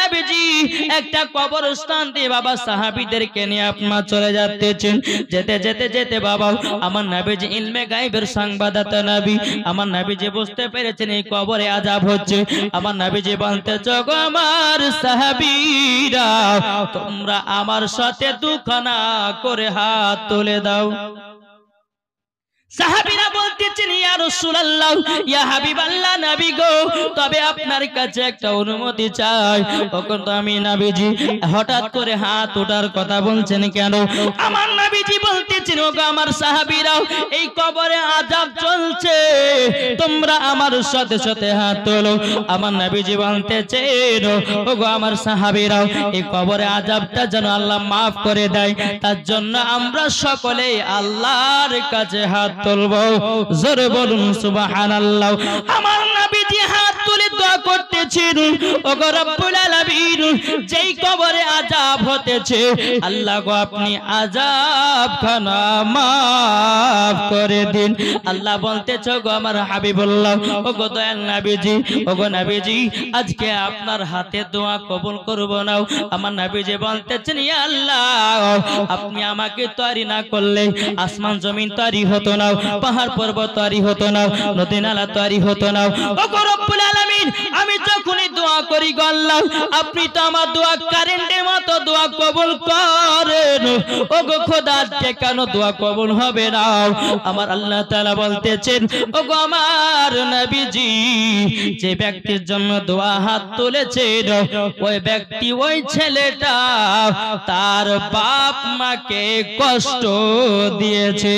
নবীজি একটা কবরস্থান দিয়ে বাবা সাহাবীদেরকে নিয়ে আপনার চলে যাচ্ছেন। যেতে যেতে যেতে বাবা আমার নবীজি ইলমে গায়বের সংবাদদাতা নবী, আমার নবীজি বুঝতে পেরেছেন এই কবরে আযাব হচ্ছে। আমার নবীজি বলতেছে গো আমার সাহাবীরা, তোমরা আমার সাথে দুখানা করে হাত তুলে দাও। সাহাবীরা বলতেছেন ইয়া রাসূলুল্লাহ, ইয়া হাবিবাল্লাহ, নবী গো, তবে আপনার কাছে একটা অনুমতি চাই। তখন তো আমি নবীজি হঠাৎ করে হাত ওঠার কথা বলছেন কেন? আমার নবীজি বলতেছেন ওগো আমার সাহাবীরা, এই কবরে আযাব চলছে, তোমরা আমার সাথে সাথে হাত তোলো। আমার নবীজি বলতেছেন ওগো আমার সাহাবীরা, এই কবরে আযাবটা যেন আল্লাহ মাফ করে দেয়, তার জন্য আমরা সকলে আল্লাহর কাছে হাত তুলবো। জোরে বলুন সুবহানাল্লাহ। আমার নবীজি হাত তুলে দোয়া করতেছেন ওগো রব্বুল আলামিন, যেই কবরে আযাব হতেছে আল্লাহ গো আপনি আযাবখানা মাফ করে দিন। আল্লাহ বলতেছে গো আমার হাবিবুল্লাহ, ওগো দয়াল নবীজি, ওগো নবীজি, আজকে আপনার হাতে দোয়া কবুল করব না। আমার নবীজি বলতেছেন ইয়া আল্লাহ, আপনি আমাকে তৈরি না করলে আসমান জমিন তৈরি হতো না, পাহাড় পর্বত তৈরি হতো না, নদী নালা তৈরি হতো না। ওগো রব্বুল আলামিন, আমি যখনই দোয়া করি গো আল্লাহ, আপনি তো আমার দোয়া কারেন্টের মতো দোয়া কবুল করেন। ওগো খোদা, আজকে কেন দোয়া কবুল হবে না? আমার আল্লাহ তাআলা বলতেছেন ওগো আমার নবীজি, যে ব্যক্তির জন্য দোয়া হাত তুলেছেন ওই ব্যক্তি, ওই ছেলেটা তার বাপ মাকে কষ্ট দিয়েছে।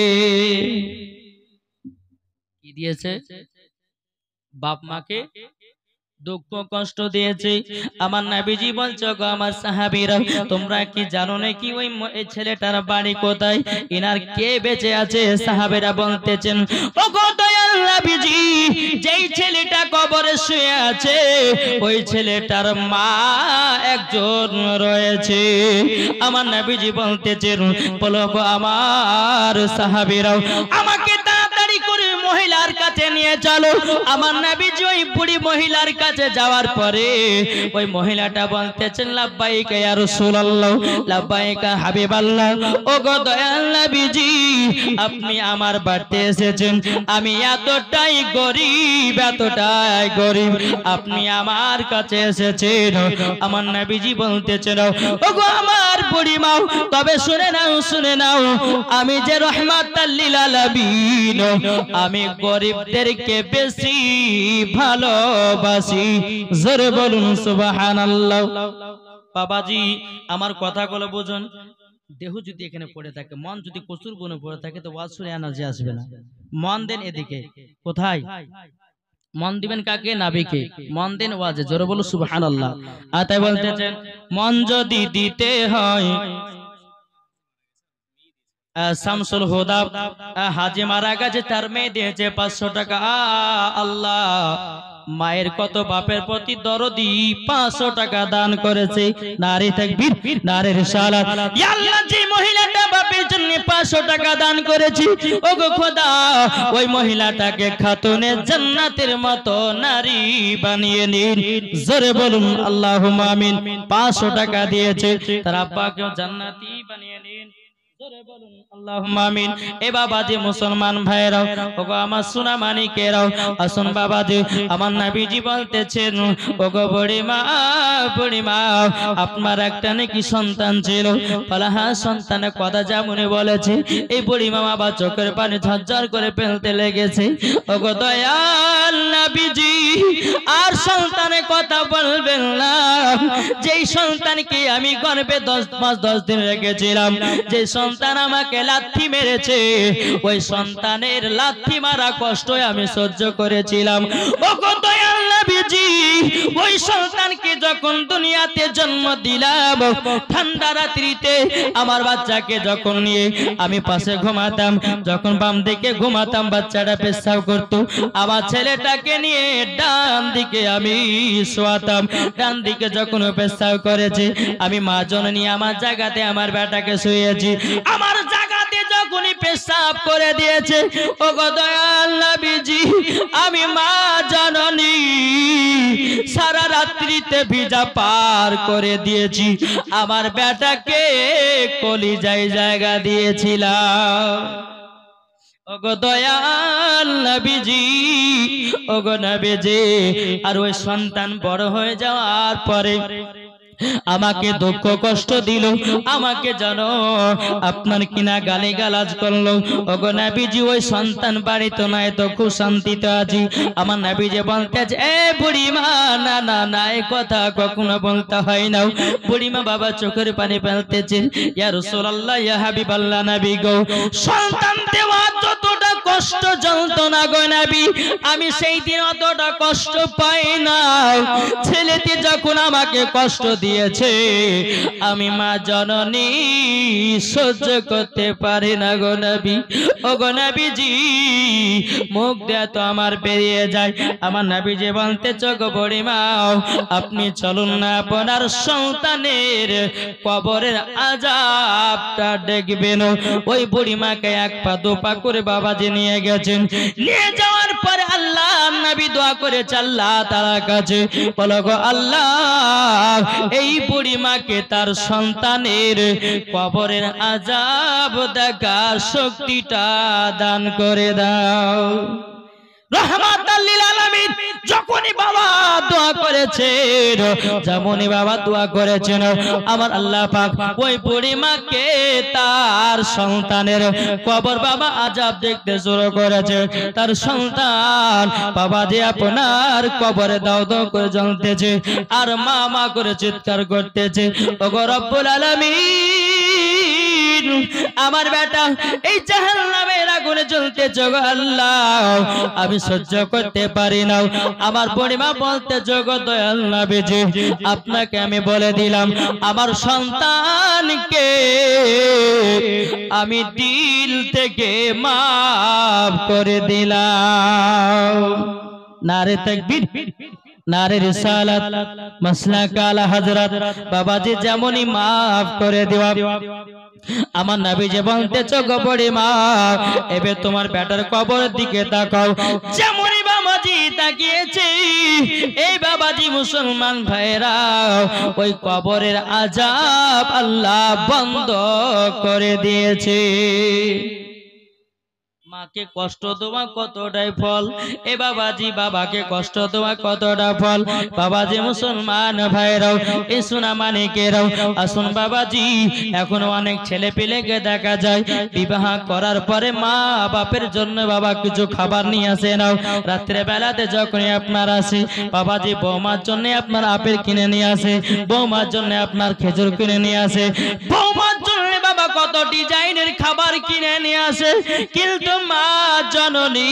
কি দিয়েছে? বাপ মাকে দুঃখ কষ্ট দিয়েছে। আমার নবীজি বলছো গো আমার সাহাবীরা, তোমরা কি জানো নাকি ওই ছেলেটার বাড়ি কোথায়, ইনার কে বেঁচে আছে? সাহাবীরা বলতেছেন ওগো দয়াল নবীজি, যেই ছেলেটা কবরে শুয়ে আছে ওই ছেলেটার মা একজন রয়েছে। আমার নবীজি বলতেছেন বলো গো আমার সাহাবীরা, আমাকে তাড়াতাড়ি করে মহিলার কাছে নিয়ে চলো। আমার নবীজি ওই বুড়ি মহিলার কাছে যাওয়ার পরে ওই মহিলাটা বলতেছেন লাব্বাইকা ইয়া রাসূলুল্লাহ, লাব্বাইকা হাবিবাল্লাহ, ওগো দয়াল নবীজি, আপনি আমার বাড়িতে এসেছেন, আমি এতটাই গরীব, এতটাই গরীব, আপনি আমার কাছে এসেছেন। আমার নবীজি বলতেছেন ওগো আমার বুড়ি মা, তবে শুনে নাও, শুনে নাও, আমি যে রাহমাতাল লিল আলামিন, আমি গরিবদেরকে বেশি ভালোবাসি। জোরে বলুন সুবহানাল্লাহ। বাবাজি আমার কথাগুলো বুঝুন। দেহ যদি এখানে পড়ে থাকে, মন যদি কচুর বনে পড়ে থাকে, তো ওয়াজ শুনে এনার্জি আসবে না। মন দেন এদিকে। কোথায় মন দিবেন? কাকে? নবীকে। মন দেন ওয়াজে। জোরে বলুন সুবহানাল্লাহ। আর তাই বলতেছেন মন যদি দিতে হয়, শামসুল হুদা হাজি মারা গেছে, তার মেয়ে দিয়েছে 500 টাকা। আল্লাহ, মায়ের কত বাপের প্রতি দরদি, 500 টাকা দান করেছে। নারী তাকবীর, নারী রিসালাত। ইয়া আল্লাহ, যে মহিলাটা বাপের জন্য 500 টাকা দান করেছে, ওগো খোদা, ওই মহিলাটাকে খাতুনে জান্নাতের মতো নারী বানিয়ে নিন। জোরে বলুন আল্লাহুম্মা আমিন। 500 টাকা দিয়েছে, তার আব্বাকেও জান্নাতি বানিয়ে নিন। জোরে বলুন আল্লাহুম্মা আমিন। এ বাবাজি মুসলমান ভাইরাও, ওগো আমার সোনা মানিকেরাও, আসুন বাবাজি, আমার নবীজি বলতেছেন ওগো বুড়ি মা, বুড়ি মা, আপনার একটা নাকি সন্তান ছিল। বলে হ্যাঁ, সন্তানের কথা যেমনই বলেছে, এই বুড়ি মা বাবা চোখের পানি ঝরঝর করে ফেলতে লেগেছে। ওগো দয়াল নবীজি, আর সন্তানের কথা বলবেন না। যেই সন্তানকে আমি গর্ভে 10 মাস 10 দিন রেখেছিলাম, যে সন্তান আমাকে লাথি মেরেছে, ওই সন্তানের লাথি মারা কষ্ট আমি সহ্য করেছিলাম। ওগো দয়াল নবীজি, ওই সন্তানকে যখন দুনিয়াতে জন্ম দিলাম, ঠান্ডা রাত্রিতে আমার বাচ্চাকে যখন নিয়ে আমি পাশে ঘুমাতাম, যখন বাম দিকে ঘুমাতাম বাচ্চাটা পেশাব করত, আবার ছেলেটাকে নিয়ে ডান দিকে আমি শোয়াতাম। ডান দিকে যখন পেশাব করেছে, আমি মা জননী আমার জায়গাতে আমার বেটাকে শুয়েছি। আমার জায়গাতে যখন যখনই পেশাব করে দিয়েছে, ওগো দয়াল নবীজি আমি মা জননী সারা রাত্রিতে ভিজা পার করে দিয়েছি, আমার বেটাকে কলিজায় জায়গা দিয়েছিলাম। ওগো দয়াল নবীজি, ওগো নবীজি, আর ওই সন্তান বড় হয়ে যাওয়ার পরে আমাকে দুঃখ কষ্ট দিল, আমাকে জানো আপনার কিনা গালি গালাজ করলো। ওগো নবীজি ওই সন্তান বাড়িতে নাই তো খুব শান্তিতে আছি। আমার নবীজি বলতেছে, এ বুড়িমা, না না না, এই কথা কখনো বলতে হয় না। বুড়িমা বাবা চোখের পানি ফেলতেছে, ইয়া রাসূলুল্লাহ, ইয়া হাবিবাল্লাহ নবী গো, সন্তান দেওয়া যতটা কষ্ট যন্ত্রণা গো নবী, আমি সেই দিন অতটা কষ্ট পাই না। ছেলেটি যখন আমাকে কষ্ট দিয়েছে, আমি মা জননী সহ্য করতে পারি না গো নবী। ও গো নবীজি, মুখ দেয়া তো আমার বেরিয়ে যায়। আমার নবীজি বলতেছে, গো বুড়িমা আপনি চলুন না, আপনার সন্তানের কবরের আযাবটা দেখবেন। ওই বুড়িমাকে এক পা দু পা করে বাবাজি নিয়ে গেছেন। নিয়ে যাওয়ার পরে আল্লাহ নবী দোয়া করেছে আল্লাহ তাআলার কাছে, বলো গো আল্লাহ, এই বুড়িমাকে তার সন্তানের কবরের আযাব দেখার শক্তিটা দান করে দাও। রহমাতাল লিল আলামিন যখনই বাবা দোয়া করেছেন, যেমনই বাবা দোয়া করেছেন, আমার আল্লাহ পাক ওই বুড়িমাকে তার সন্তানের কবর বাবা আযাব দেখতে শুরু করেছে। তার সন্তান বাবা যে আপনার কবরে দাও দাও করে জ্বলতেছে, আর মা মা করে চিৎকার করতেছে, ওগো রব্বুল আলামিন আমার বেটা এই জাহান্নামের আগুনে জ্বলতেছে গো আল্লাহ, আমি সহ্য করতে পারি না। আমার বুড়িমা বলতে, জগৎ দয়াল নবীজি আপনাকে আমি বলে দিলাম, আমার সন্তানকে আমি দিল থেকে মাফ করে দিলাম। নারে তাকবীর, নারে রিসালাত, মাসলাক আলা হযরত। বাবাজি যেমনই মাফ করে দেওয়া, আমার নবীজি বলতেছে, গো বুড়িমা এবার তোমার বেটার কবরের দিকে তাকাও। যেমনই বাবাজি তাকিয়েছে, এই বাবাজি মুসলমান ভাইরা ওই কবরের আযাব আল্লাহ বন্ধ করে দিয়েছে। মাকে কষ্ট দেওয়া কতটাই ফল, এ বাবাজি বাবাকে কষ্ট দেওয়া কতটা ফল। বাবাজি মুসলমান ভাইরাও, এই সোনা মানিকেরাও, আসুন বাবাজি, এখন অনেক ছেলে পেলেকে দেখা যায় বিবাহ করার পরে মা বাপের জন্য বাবা কিছু খাবার নিয়ে আসে নাও। রাত্রে বেলাতে যখনই আপনার আসে বাবাজি, বৌমার জন্য আপনার আপেল কিনে নিয়ে আসে, বৌমার জন্য আপনার খেজুর কিনে নিয়ে আসে, বৌমার জন্য বাবা কত ডিজাইনের খাবার কিনে নিয়ে আসে। কিন্তু মা জননী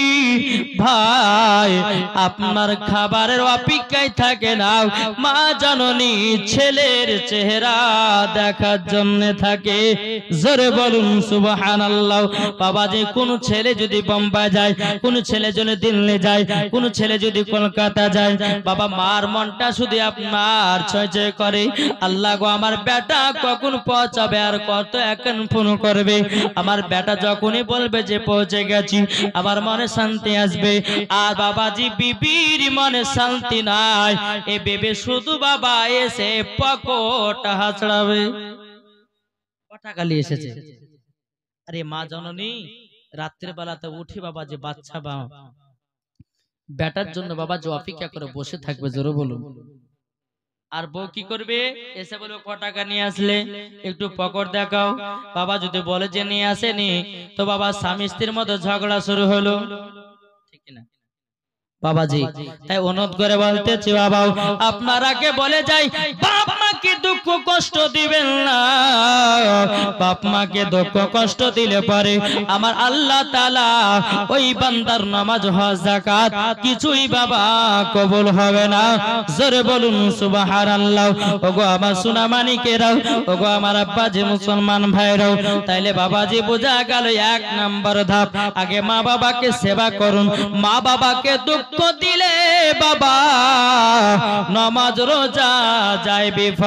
ভাই আপনার খাবারের অপেক্ষায় থাকে না, মা জননী ছেলের চেহারা দেখার জন্য থাকে। জোরে বলুন সুবহানাল্লাহ। বাবাজি কোন ছেলে যদি বোম্বাই যায়, কোন ছেলে যদি দিল্লি যায়, কোন ছেলে যদি কলকাতা যায়, বাবা মার মনটা শুধু আপনার ছয় ছয় করে, আল্লাহ গো আমার বেটা কখন পৌঁছাবে আর কত এখন ফোন করবে। আমার বেটা যখনই বলবে যে পৌঁছে গেছি, আমার মনে শান্তি আসবে। আর বাবাজি বিবির মনে শান্তি নাই, এ বেবে শুধু বাবা এসে পকেট হাঁচড়াবে। টাকালি এসেছে, আরে মা জননী রাত্রে বেলাতে উঠে বাবা যে বাচ্চা বা বেটার জন্য বাবা যে অপেক্ষা করে বসে থাকবে, জোরে বলুন। আর বউ কি করবে, এসে বলবে ক টাকা নিয়ে আসলে, একটু পকেট দেখাও। বাবা যদি বলে যে নিয়ে আসেনি, তো বাবা স্বামী স্ত্রীর মধ্যে ঝগড়া শুরু হলো, ঠিক না বাবাজি? তাই অনুরোধ করে বলতেছি, বাবা আপনারা কে বলে যাই, বাপ মাকে দুঃখ কষ্ট দিবেন না। বাপ মাকে দুঃখ কষ্ট দিলে পরে আমার আল্লাহ তাআলা ওই বান্দার নামাজ হজ যাকাত কিছুই বাবা কবুল হবে না। জোরে বলুন সুবহানাল্লাহ। ওগো আমার সোনা মানিকেরাও, ওগো আমার আব্বাজি মুসলমান ভাইরাও, তাইলে বাবাজি বোঝা গেল এক নাম্বার ধাপ, আগে মা বাবাকে সেবা করুন। মা বাবাকে দুঃখ দিলে বাবা নামাজ রোজা যায় বিফল।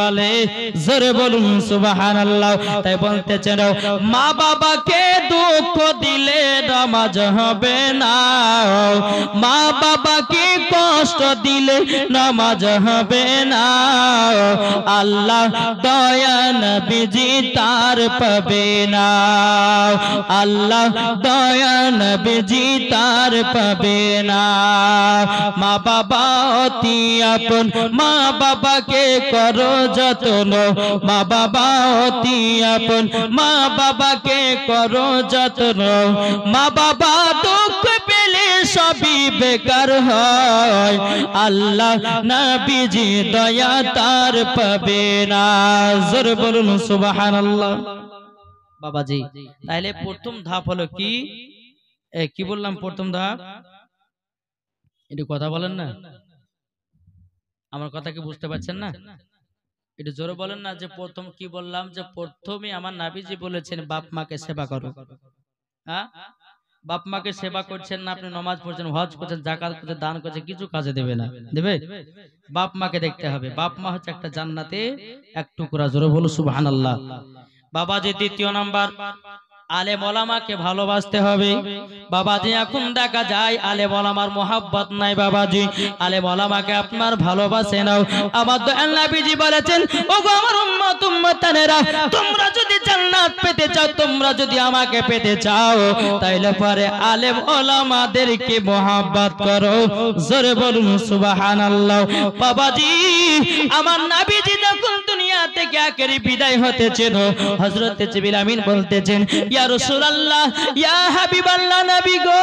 বলে, জোরে বলুন সুবহানাল্লাহ। তাই বলতেছেন মা বাবাকে দুঃখ দিলে নামাজ হবে না, মা বাবাকে কষ্ট দিলে নামাজ হবে না, আল্লাহ দয়া নবীজি তার পাবে না, আল্লাহ দয়া নবীজি তার পাবে না। মা বাবা অতি আপন, মা বাবাকে করো যত্ন, মা বাবা অতি আপন, মা বাবাকে করো যত্ন, মা বাবা দুঃখ পেলে সবই বেকার হয়, আল্লাহ নবীজি দয়া তার পাবে না। জোরে বলুন সুবহানাল্লাহ। বাবাজি তাহলে প্রথম ধাপ হলো কি, কি বললাম প্রথম ধাপ? একটু কথা বলেন না, আমার কথা কি বুঝতে পারছেন না? একটু জোরে বলেন না যে প্রথম কি বললাম, যে প্রথমে আমার নবীজি বলেছেন বাপ মাকে সেবা করো। হ্যাঁ, বাপ মাকে সেবা করছেন না, আপনি নামাজ পড়ছেন, হজ করছেন, যাকাত করছেন, দান করছেন, কিছু কাজে দেবে না, দেবে? বাপ মাকে দেখতে হবে। বাপ মা হচ্ছে একটা জান্নাতে এক টুকরা। জোরে বলো সুবহানাল্লাহ। বাবাজি দ্বিতীয় নাম্বার, আলেম ওলামাকে ভালোবাসতে হবে। বাবাজি এখন দেখা যায় আলেম ওলামার মোহাব্বত নাই। বাবাজি আলেম ওলামাকে আপনার ভালোবাসে নাও। আমার দয়াল নবীজি বলেছেন, ওগো আমার উম্মত উম্মতানেরা, তোমরা যদি জান্নাত পেতে চাও, তোমরা যদি আমাকে পেতে চাও, তাইলে পরে আলেম ওলামাদেরকে মোহাব্বত করো। জোরে বলুন সুবহানাল্লাহ। বাবাজি আমার নবীজি যখন দুনিয়া থেকে আখেরি বিদায় হতেছেন, হযরত জিবরিল আমিন বলতেছেন, ইয়া রাসূলুল্লাহ, ইয়া হাবিবাল্লাহ নবী গো,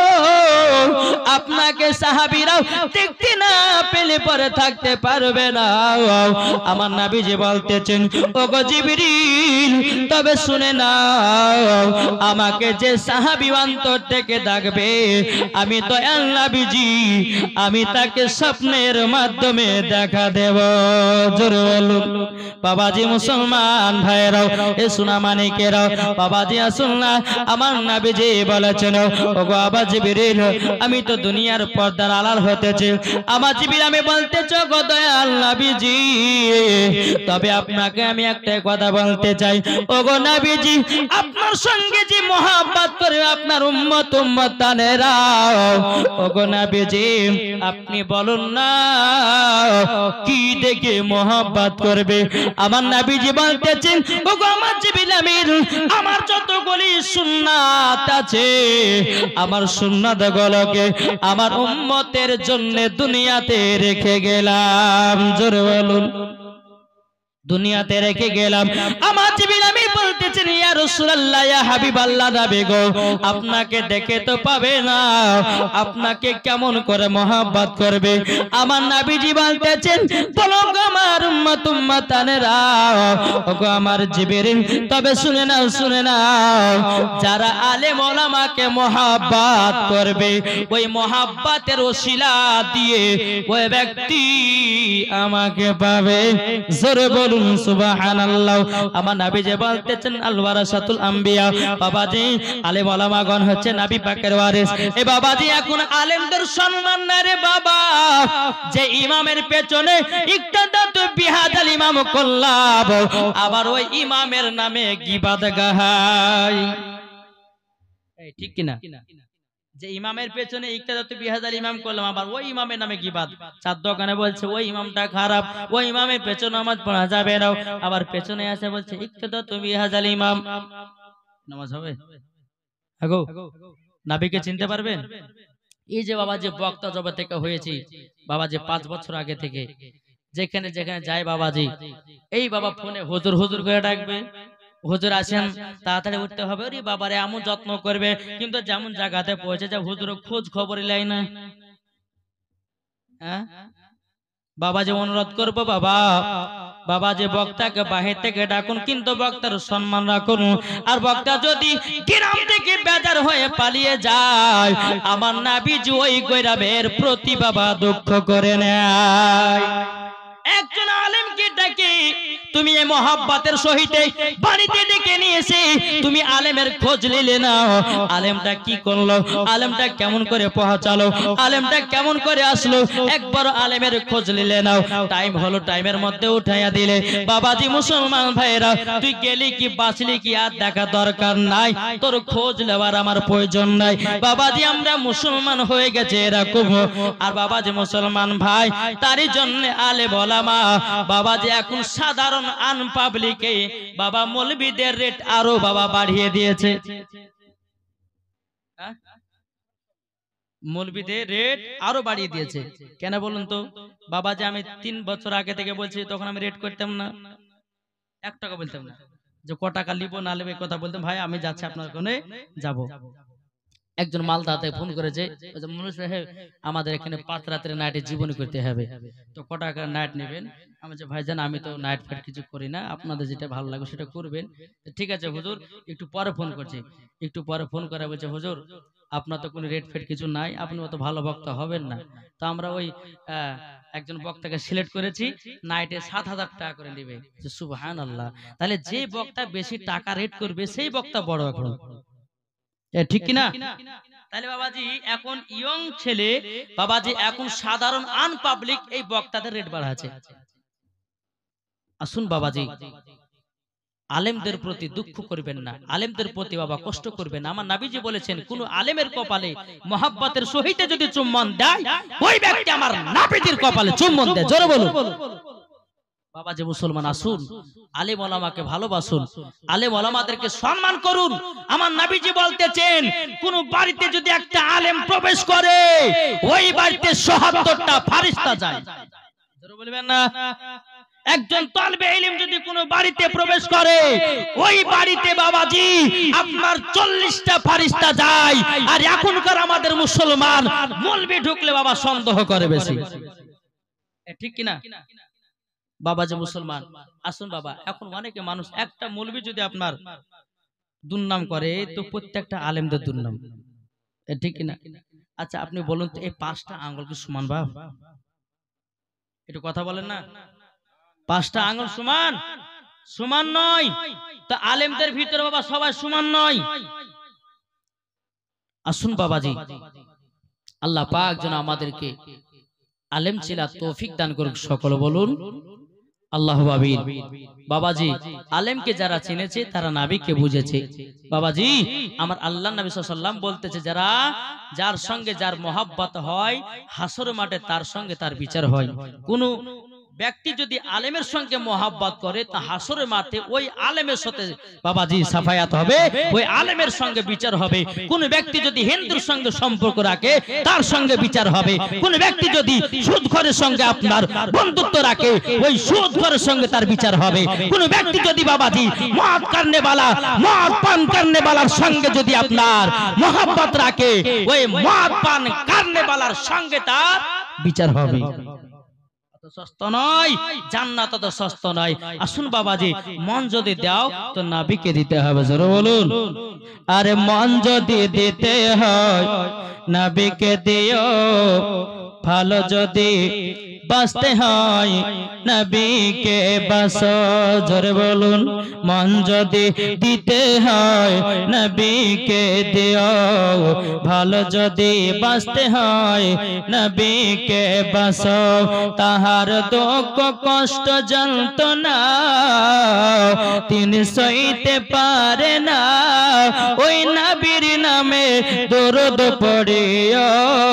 আপনাকে সাহাবীরাও দেখতে না পেলে পরে থাকতে পারবে না। আমার নবীজি বলতেছেন, ওগো জিবরিল, তবে শুনে নাও, আমাকে যে সাহাবী অন্তর থেকে ডাকবে, আমি দয়াল নবীজি আমি তাকে স্বপ্নের মাধ্যমে দেখা দেব। জোরে বলুন। বাবাজি মুসলমান ভাইরাও, এ সোনা মানিকেরাও, বাবাজি আসুন না, আমার নবীজি বলেছেন, ওগো আবা জিবরিল, আমি তো দুনিয়ার পর্দার আড়াল হতেছি, আমার জিবরিল আমি বলতেছি, ওগো দয়াল নবীজি, তবে আপনাকে আমি একটা কথা বলতে চাই, ওগো নবীজি, আপনার সঙ্গে যে মোহাব্বত করে আপনার উম্মত উম্মতানেরা, ওগো নবীজি আপনি বলুন না কি দেখে মোহাব্বত করবে। আমার নবীজি বলতেছেন, ওগো আমার জিবরিল আমিন, আমার যতগুলি সুন্নাত আছে, আমার সুন্নাত গুলোকে আমার উম্মতের জন্য দুনিয়াতে রেখে গেলাম। জোরে বলুন, দুনিয়াতে রেখে গেলাম। আমার জিবরিল আমিন বলতেছেন, ইয়া রাসূলুল্লাহ, ইয়া হাবিবাল্লাহ নবী গো, আপনাকে দেখে তো পাবে না, আপনাকে কেমন করে মোহাব্বত করবে। আমার নবীজি বলতেছেন, বলো গো আমার উম্মত উম্মতানেরা, ওগো আমার জিবরিল, তবে শুনে নাও, শুনে নাও, যারা আলেম ওলামাকে মোহাব্বত করবে, ওই মোহাব্বতের ওসিলা দিয়ে ওই ব্যক্তি আমাকে পাবে। জোরে বলুন সুবহানাল্লাহ। আমার নবীজি বলতেছেন, আল ওয়ারাসাতুল আম্বিয়া, বাবাজি আলেম ওলামাগণ হচ্ছে নবী পাকের ওয়ারিস। এ বাবাজি এখন আলেমদের সম্মান না রে বাবা, যে ইমামের পেছনে ইক্তাদাতু বিহাদাল ইমাম কুল্লাব, আবার ওই ইমামের নামে গীবাত গায়। এই ঠিক কি না? যে ইমামের পেছনে ইক্তাদাতু বিহাদাল ইমাম করলাম, আবার ওই ইমামের নামে গীবাত। চার দোকানে বলছে ওই ইমামটা খারাপ, ওই ইমামের পেছনে নামাজ পড়া যাবে না, আবার পেছনে আসে বলছে ইক্তাদাতু বিহাদাল ইমাম, নামাজ হবে? আগো নবীকে চিনতে পারবেন? এই যে বাবা যে বক্তা জগৎ থেকে হয়েছি, বাবা যে 5 বছর আগে থেকে যেখানে যেখানে যায় বাবাজি, এই বাবা ফোনে হুজুর হুজুর করে ডাকবে, হুজুর আসেন, তাড়াতাড়ি উঠতে হবে, ওরে বাবারে এমন যত্ন করবে, কিন্তু যেমন জায়গাতে পৌঁছে যায় হুজুর খোঁজ খবরই লাই না। হ্যাঁ বাবা যে অনুরোধ করবো, বাবা বাবা যে বক্তাকে বাহির থেকে ডাকুন, কিন্তু বক্তার সম্মান রাখুন। আর বক্তা যদি গ্রাম থেকে বেজার হয়ে পালিয়ে যায়, আমার নবীজি ওই গ্রামের প্রতি বাবা দুঃখ করে নেয়। একজন আলেমকে ছেলেটাকে তুমি এই মহব্বতের সহিত বাড়িতে ডেকে নিয়ে এসে তুমি আলেমের খোঁজ নিলে না। আলেমটা কি করলো, আলেমটা কেমন করে পৌঁছালো, আলেমটা কেমন করে আসলো, একবার আলেমের খোঁজ নিলে না। টাইম হলো, টাইমের মধ্যে উঠাইয়া দিলে। বাবাজি মুসলমান ভাইরা, তুই গেলি কি বাঁচলি কি আর দেখা দরকার নাই, তোর খোঁজ নেওয়ার আমার প্রয়োজন নাই। বাবাজি আমরা মুসলমান হয়ে গেছে এরকম। আর বাবাজি মুসলমান ভাই, তারই জন্য আলেম ওলামা বাবাজি এখন সাধারণ আনপাবলিকে বাবা মৌলবীদের রেট আরো বাবা বাড়িয়ে দিয়েছে। মৌলবীদের রেট আরো বাড়িয়ে দিয়েছে। কেন বলুন তো? বাবাজি আমি 3 বছর আগে থেকে বলছি, তখন আমি রেট করতাম না, 1 টাকা বলতাম না, যে ক টাকা লিব না লিবে কথা বলতাম, ভাই আমি যাচ্ছি আপনার ওখানে যাব। একজন মালদাতে ফোন করেছে, আমাদের এখানে 5 রাতের নাইটে জীবনী করতে হবে, তো ক টাকা নাইট নেবেন? আমি যে ভাইজান আমি তো নাইট ফাইট কিছু করি না, আপনাদের যেটা ভালো লাগে সেটা করবেন। ঠিক আছে হুজুর, একটু পরে ফোন করছি। একটু পরে ফোন করে বলছে, হুজুর আপনার তো কোনো রেট ফেট কিছু নাই, আপনি অত ভালো বক্তা হবেন না। তো আমরা ওই একজন বক্তাকে সিলেক্ট করেছি, নাইটে 7,000 টাকা করে নেবে। সুবহানাল্লাহ। তাহলে যে বক্তা বেশি টাকা রেট করবে সেই বক্তা বড় এখন, ঠিক কিনা? তাহলে বাবাজি এখন ইয়ং ছেলে, বাবাজি এখন সাধারণ আনপাবলিক এই বক্তাদের রেট বাড়াচ্ছে। আসুন বাবাজি, আলেমদের প্রতি দুঃখ করবেন না, আলেমদের প্রতি বাবা কষ্ট করবেন না। আমার নবীজি বলেছেন, কোন আলেমের কপালে মহব্বতের সহিত যদি চুম্বন দেয়, ওই ব্যক্তি আমার নবীজির কপালে চুম্বন দেয়। জোরে বলুন। বাবাজি মুসলমান, আসুন আলেম ওলামাকে ভালোবাসুন, আলেম ওলামাদেরকে সম্মান করুন। আমার নবীজি বলতেছেন, কোন বাড়িতে যদি একটা আলেম প্রবেশ করে, ওই বাড়িতে ৭৭টা ফেরেশতা যায়। জোরে বলবেন না? একজন তালেবে ইলম যদি কোনো বাড়িতে প্রবেশ করে, ওই বাড়িতে বাবাজি আপনার 40টা ফেরেশতা যায়। আর এখনকার আমাদের মুসলমান মৌলবি ঢুকলে বাবা সন্দেহ করে বেশি, ঠিক কিনা? বাবাজি মুসলমান আসুন বাবা, এখন অনেকে মানুষ একটা মৌলবি যদি আপনার দুর্নাম করে, তো প্রত্যেকটা আলেমদের দুর্নাম, ঠিক কিনা? আচ্ছা আপনি বলুন তো, এই 5টা আঙ্গুল কি সমান? বাপ একটু কথা বলেন না, 5টা আঙ্গুল সমান? সমান নয়। তো আলেমদের ভিতরে বাবা সবাই সমান নয়। আসুন বাবাজি, আল্লাহ পাক যেন আমাদেরকে আলেম চিনার তৌফিক দান করুক। সকলে বলুন আল্লাহু আমিন। বাবাজি আলেমকে যারা চিনেছে তারা নবীকে বুঝেছে। বাবাজি আমার আল্লাহ নবী সাল্লাল্লাহু আলাইহি ওয়াসাল্লাম বলতেছে, যার সঙ্গে যার মহব্বত হয়, হাসর মাঠে তার সঙ্গে তার বিচার হয়। কোন ব্যক্তি যদি আলেমের সঙ্গে মহব্বত করে, তা হাসরের মাঠে ওই আলেমের সাথে বাবাজি সাফায়াত হবে, ওই আলেমের সঙ্গে বিচার হবে। কোন ব্যক্তি যদি হিন্দুর সঙ্গে সম্পর্ক রাখে, তার সঙ্গে বিচার হবে। কোন ব্যক্তি যদি সুদখোরের সঙ্গে আপনার বন্ধুত্ব রাখে, ওই সুদখোরের সঙ্গে তার বিচার হবে। কোন ব্যক্তি যদি বাবাজি মদ করনেওয়ালা, মদ পান করনেওয়ালার সঙ্গে যদি আপনার মহব্বত রাখে, ওই মদ পান করনেওয়ালার সঙ্গে তার বিচার হবে। সস্তা নয় জান্নাত, তো সস্তা নয়। আসুন বাবাজি, মন যদি দাও তো নবীকে দিতে হবে। জোরে বলুন। আরে মন যদি দিতে হয় নবীকে দিও, ভালো যদি বাঁচতে হয় নবীকে বাসো। জোরে বলুন। মন যদি দিতে হয় নবীকে দিও, ভালো যদি বাঁচতে হয় নবীকে বাসো। তাহার দুঃখ কষ্ট যন্ত্রণা তিনি সইতে পারে না, ওই নবীর নামে দরুদ পড়িও।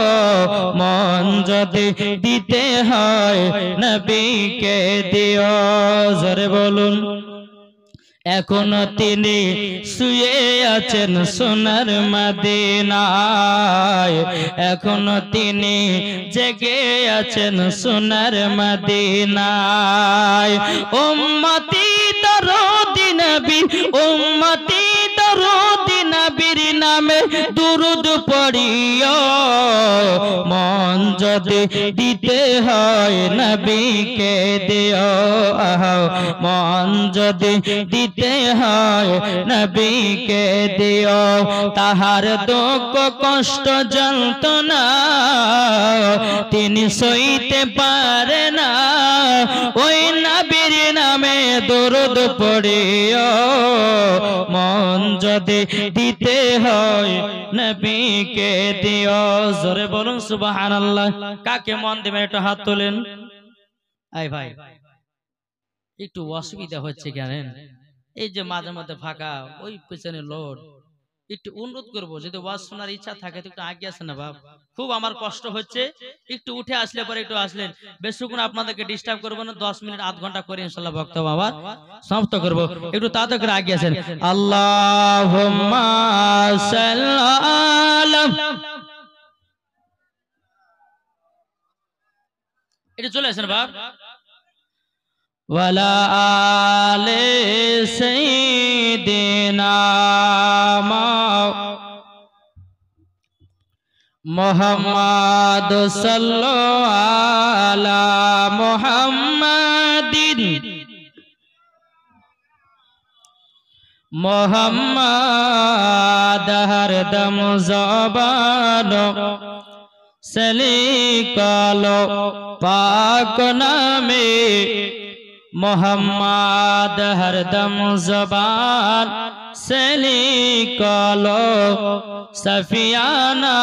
মন যদি দিতে হয় নবীকে দিও। জোরে বলুন। এখনো তিনি শুয়ে আছেন সোনার মদিনায়, এখনো তিনি জেগে আছেন সোনার মদিনায়। উম্মতি দরুদি নবী, উম্মতি দরুদি নবীর নামে দুরুদ পড়িও। মন যদি দিতে হয় নবীকে দিও, মন যদি দিতে হয় নবীকে দিও। তাহার দুঃখ কষ্ট যন্ত্রণা তিনি সইতে পারে না, ওই নবীর নামে দরুদ পড়িও মন যদি দিতে হয় নবীকে দিও জোরে বলুন সুবহানাল্লাহ কাকে মন দিবেন একটু হাত তোলেন আই ভাই একটু অসুবিধা হচ্ছে জানেন এই যে মাঝে মধ্যে ফাঁকা ওই পেছনে লোড একটু অনুরোধ করবো যদি ওয়াজ শোনার ইচ্ছা থাকে তো একটু আগে আসেন না বাপ খুব আমার কষ্ট হচ্ছে একটু উঠে আসলে পরে একটু আসলেন বেশিক্ষণ আপনাদেরকে ডিস্টার্ব করবো না 10 মিনিট আধ ঘন্টা করে ইনশাআল্লাহ বক্তব্য আবার সমাপ্ত করবো একটু তাড়াতাড়ি করে আগে আসেন আল্লাহুম্মা সাল্লাল্লাহু এটা চলে আসেন বাপ ওয়ালা আলে সাইয়্যিদিনা মুহাম্মদ সাল্লাল্লাহু আলা মুহাম্মাদিন মুহাম্মদ হরদম জবান সলিকালো পাক নামে মুহাম্মদ হরদম জবান সলিকালো সফিয়ানা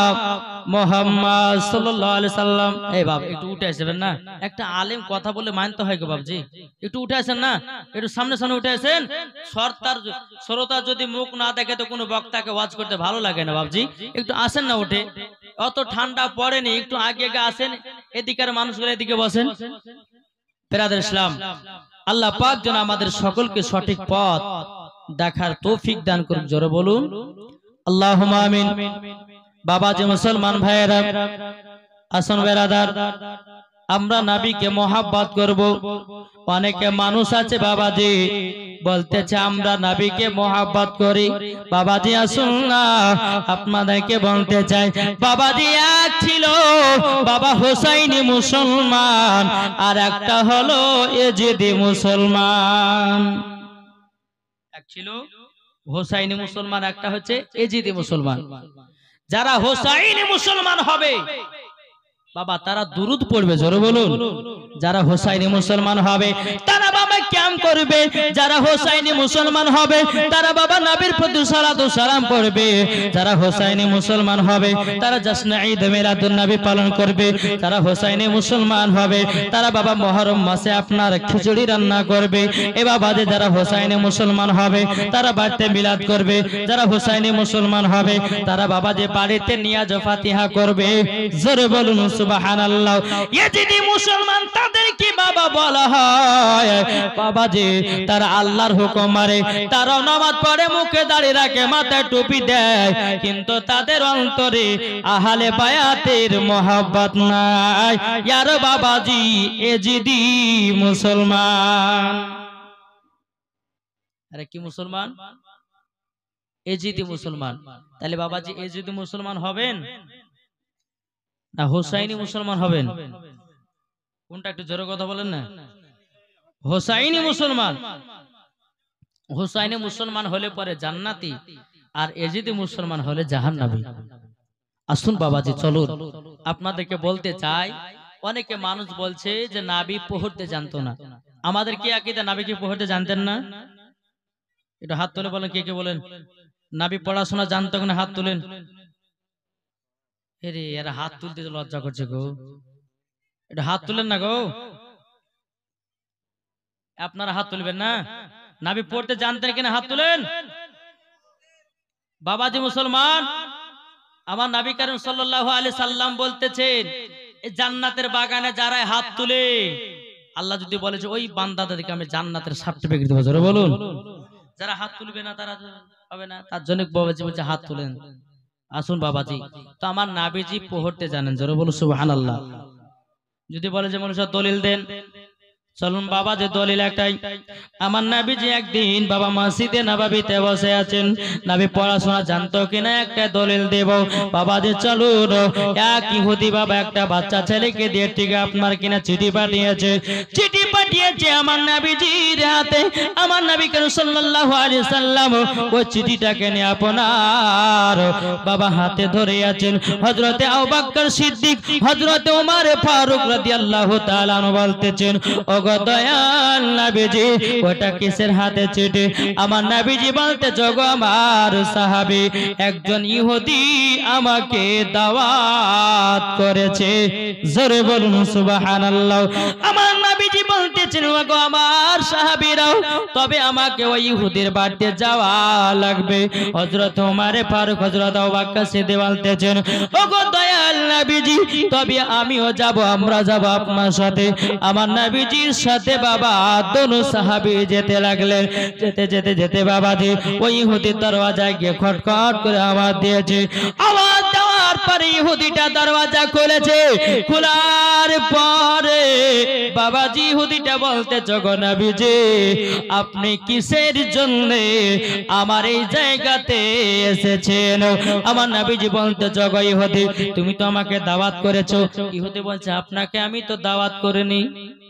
মুহাম্মদ সাল্লাল্লাহু আলাইহি সাল্লাম এই বাপ একটু উঠে আসবেন না একটা আলেম কথা বলে মানতে হয় গো বাপজি একটু উঠে আসেন না একটু সামনে সামনে উঠে আসেন শ্রোতা যদি মুখ না দেখে তো কোনো বক্তাকে ওয়াজ করতে ভালো লাগে না বাপজি একটু আসেন না উঠে অত ঠান্ডা পড়েনি একটু আগে আগে আসেন এদিকের মানুষগুলো এদিকে বসেন বিরাদর ইসলাম আল্লাহ পাক যেন আমাদের সকলকে সঠিক পথ দেখার তৌফিক দান করুন জোরে বলুন আল্লাহুম্মা আমিন বাবা যে মুসলমান ভাইয়েরা আসুন বেরাদার আমরা নবীকে মহব্বত করব অনেকে মানুষ আছে বাবাজি বলতেছে আমরা নবীকে মহব্বত করি বাবাজি আসুন না আপনাদেরকে বলতে চাই বাবাজি এক ছিল বাবা হোসাইনি মুসলমান আর একটা হলো এজিদি মুসলমান এক ছিল হোসাইনি মুসলমান একটা হচ্ছে এজিদি মুসলমান যারা হোসাইনি মুসলমান হবে বাবা তারা দুরুদ পড়বে জোরে বলুন যারা হোসাইনি মুসলমান হবে তারা বাবা কিয়াম করবে যারা হোসাইনি মুসলমান হবে তারা বাবা নবীর প্রতি সালাত ও সালাম পড়বে যারা হোসাইনি মুসলমান হবে তারা জশ্ন ঈদ মিলাদুন নবী পালন করবে যারা হোসাইনি মুসলমান হবে তারা বাবা মুহররম মাসে আপনার খিচুড়ি রান্না করবে এ বাবা যে যারা হোসাইনি মুসলমান হবে তারা বাড়িতে মিলাদ করবে যারা হোসাইনি মুসলমান হবে তারা বাবা যে বাড়িতে নিয়াজ ও ফাতিহা করবে জোরে বলুন সুবহানাল্লাহ ইয়েজিদি মুসলমান তাদের কি বাবা বলা হয় বাবা জি তারা আল্লাহর হুকুম মানে তারা নামাজ পড়ে মুখে দাড়ি রাখে মাথায় টুপি দেয় কিন্তু তাদের অন্তরে আহলে বায়াতের মহব্বত নাই ইয়ার বাবাজি এজিদি মুসলমান আরে কি মুসলমান এজিদি মুসলমান তাহলে বাবাজি এজিদি মুসলমান হবেন না হোসাইনি মুসলমান হবেন কোনটা একটু জোরে কথা বলেন না হোসাইনি মুসলমান হোসাইনি মুসলমান হলে পরে জান্নাতি আর এজিদি মুসলমান হলে জাহান্নামী আসুন বাবাজি চলুন আপনাদেরকে বলতে চাই অনেকে মানুষ বলছে যে নবী পড়তে জানতো না আমাদের কি আকীদা নবী কি পড়তে জানতেন না একটু হাত তুলে বলেন কে কে বলেন নবী পড়াশোনা জানতো না হাত তুলেন এরে এরা হাত তুলতে লজ্জা করছে গো এটা হাত তুলেন না গো আপনারা হাত তুলবেন না নবী পড়তে জানতেন কিনা হাত তুলেন বাবাজি মুসলমান আমার নবী করিম সাল্লাল্লাহু আলাইহি সাল্লাম বলতেছেন এই জান্নাতের বাগানে যারা হাত তুলে আল্লাহ যদি বলে যে ওই বান্দাদেরকে আমি জান্নাতের সার্টিফিকেট দেব জোরে বলুন যারা হাত তুলবে না তারা হবে না তার জন্য বাবাজি বলছে হাত তুলেন আসুন বাবাজি তো আমার নবীজি পড়তে জানেন জোরে বলুন সুবহানাল্লাহ যদি বলে যে মানুষ দলিল দেন চলুন বাবা যে দলিল একটাই আমার নবীজি একদিন বাবা মসজিদে নববীতে বসে আছেন নবী পড়াশোনা জানতো কিনা একটা দলিল দেব বাবা যে চলুন এক ইহুদি বাবা একটা বাচ্চা ছেলেকে দিয়ে ঠিক আপনার কিনা চিঠি পাঠিয়েছে চিঠি পাঠিয়েছে আমার নবীজির হাতে। আমার নবী করিম সাল্লাল্লাহু আলাইহি সাল্লাম ওই চিঠিটাকে নিয়ে আপনার বাবা হাতে ধরে আছেন। হযরতে আবু বকর সিদ্দিক, হযরতে ওমর ফারুক রাদিয়াল্লাহু তাআলা বলতেছেন, ওগো দয়াল নবীজি ওটা কিসের হাতে চিঠি? আমার নবীজি বলতে, জগো আমার সাহাবী একজন ইহুদি আমাকে দাওয়াত করেছে। জোরে বলুন সুবহানাল্লাহ। আমার নবীজি বলতেছেন, ওগো আমার সাহাবীরাও, তবে আমাকে ওই ইহুদির বাড়িতে যাওয়া লাগবে। হযরত ওমর ফারুক, হযরত আবু বকর সিদ্দিক বলতেছেন, ওগো দয়াল নবীজি তবে আমিও যাব, আমরা যাব আপনার সাথে। আমার নবীজির সাথে বাবা দোনো সাহাবী যেতে লাগলেন। যেতে যেতে যেতে বাবাজি ওই ইহুদির দরওয়াজায় গিয়ে খটখট করে আওয়াজ দিয়েছে। আওয়াজ দেওয়ার পরে ইহুদিটা দরওয়াজা খুলেছে। খোলার পরে বাবাজি ইহুদিটা বলতে, জগো নবীজি আপনি কিসের জন্য আমার এই জায়গাতে এসেছেন? আমার নবীজি বলতে, জগো ইহুদি তুমি তো আমাকে দাওয়াত করেছো। ইহুদি বলছে, আপনাকে আমি তো দাওয়াত করিনি।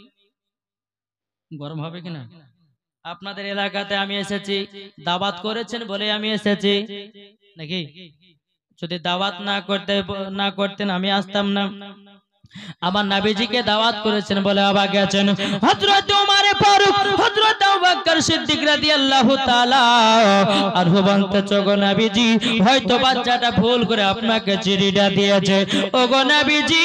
গরম হবে কিনা? আপনাদের এলাকাতে আমি এসেছি, দাওয়াত করেছেন বলে আমি এসেছি নাকি? যদি দাওয়াত না করতেন আমি আসতাম না। আমার নবীজিকে দাওয়াত করেছেন বলে আবা গেছেন। হযরত ওমর ফারুক, হযরত আবু বকর সিদ্দিক রাদিয়াল্লাহু তাআলা আর বলতে, ওগো নবীজি হয়তো বাচ্চাটা ভুল করে আপনাকে চিঠিটা দিয়েছে। ওগো নবীজি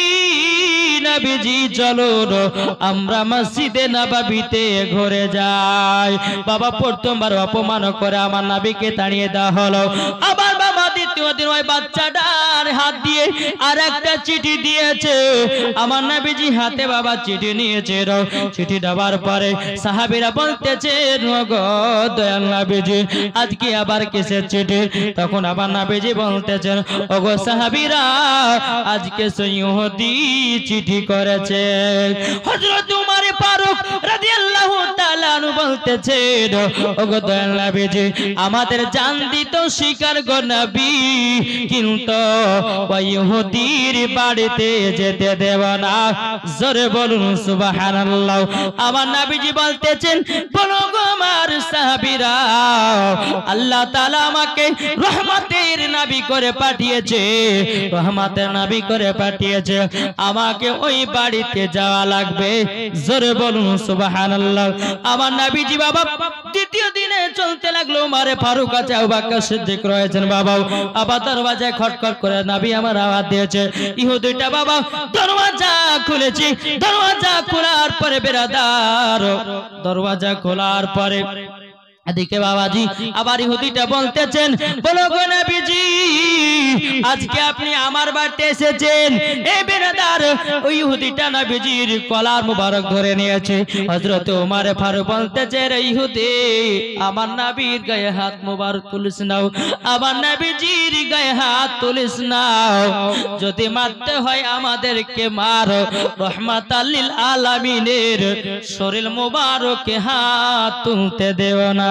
নবীজি চলুন আমরা মসজিদে নববীতে ঘুরে যাই। বাবা প্রথমবার অপমান করে আমার নবীকে তাড়িয়ে দেওয়া হলো। আবার বাবা দ্বিতীয় দিন ওই বাচ্চাটার হাত দিয়ে আর একটা চিঠি দিয়েছে। আমার নবীজি হাতে বাবা চিঠি নিয়েছে। চিঠি দেওয়ার পরে সাহাবীরা বলতেছে, ওগো দয়াল নবীজি আজকে আবার কিসের চিঠি? তখন আমার নবীজি বলতেছেন, ওগো সাহাবীরা আজকে ইহুদি চিঠি করেছে। হযরত ওমর ফারুক রাদিয়াল্লাহু তাআলা আনহু বলতেছেন, ওগো দয়াল নবীজি আমাদের জান দিত স্বীকার গো নবী, কিন্তু ওই ইহুদির বাড়িতে যেতে দেব না। জোরে বলুন সুবহানাল্লাহ। আমার নবীজি বলতেছেন, বলো গো আমার সাহাবীরা আল্লাহ তাআলা আমাকে রহমতের নবী করে পাঠিয়েছে, রহমতের নবী করে পাঠিয়েছে, আমাকে ওই বাড়িতে যাওয়া লাগবে। জোরে বলুন সুবহানাল্লাহ। আমার নবীজি বাবা দ্বিতীয় দিনে চলতে লাগলো। ওমর ফারুক আছে, আবু বকর সিদ্দিক রয়েছেন। বাবা আবার দরওয়াজায় খটখট করে নবী আমার আওয়াজ দিয়েছে। ইহুদিটা বাবা দরওয়াজা খুলেছি। দরওয়াজা খোলার পরে বেরাদার, দরওয়াজা খোলার পরে এদিকে বাবাজি আবার ইহুদিটা বলতেছেন, বলো গো নবীজি আজকে আপনি আমার বাড়িতে এসেছেন। এই বেরাদার ওই ইহুদিটা নবীজির কলার মুবারক ধরে নিয়েছে। হযরত ওমর ফারুক বলতেছে, রে ইহুদি আমার নবীর গায়ে হাত মুবারক তুলিস নাও, আমার নবীজির গায়ে হাত তুলিস নাও, যদি মারতে হয় আমাদেরকে মারো, রহমাতাল লিল আলামিনের শরীর মুবারকে হাত তুলতে দেও না।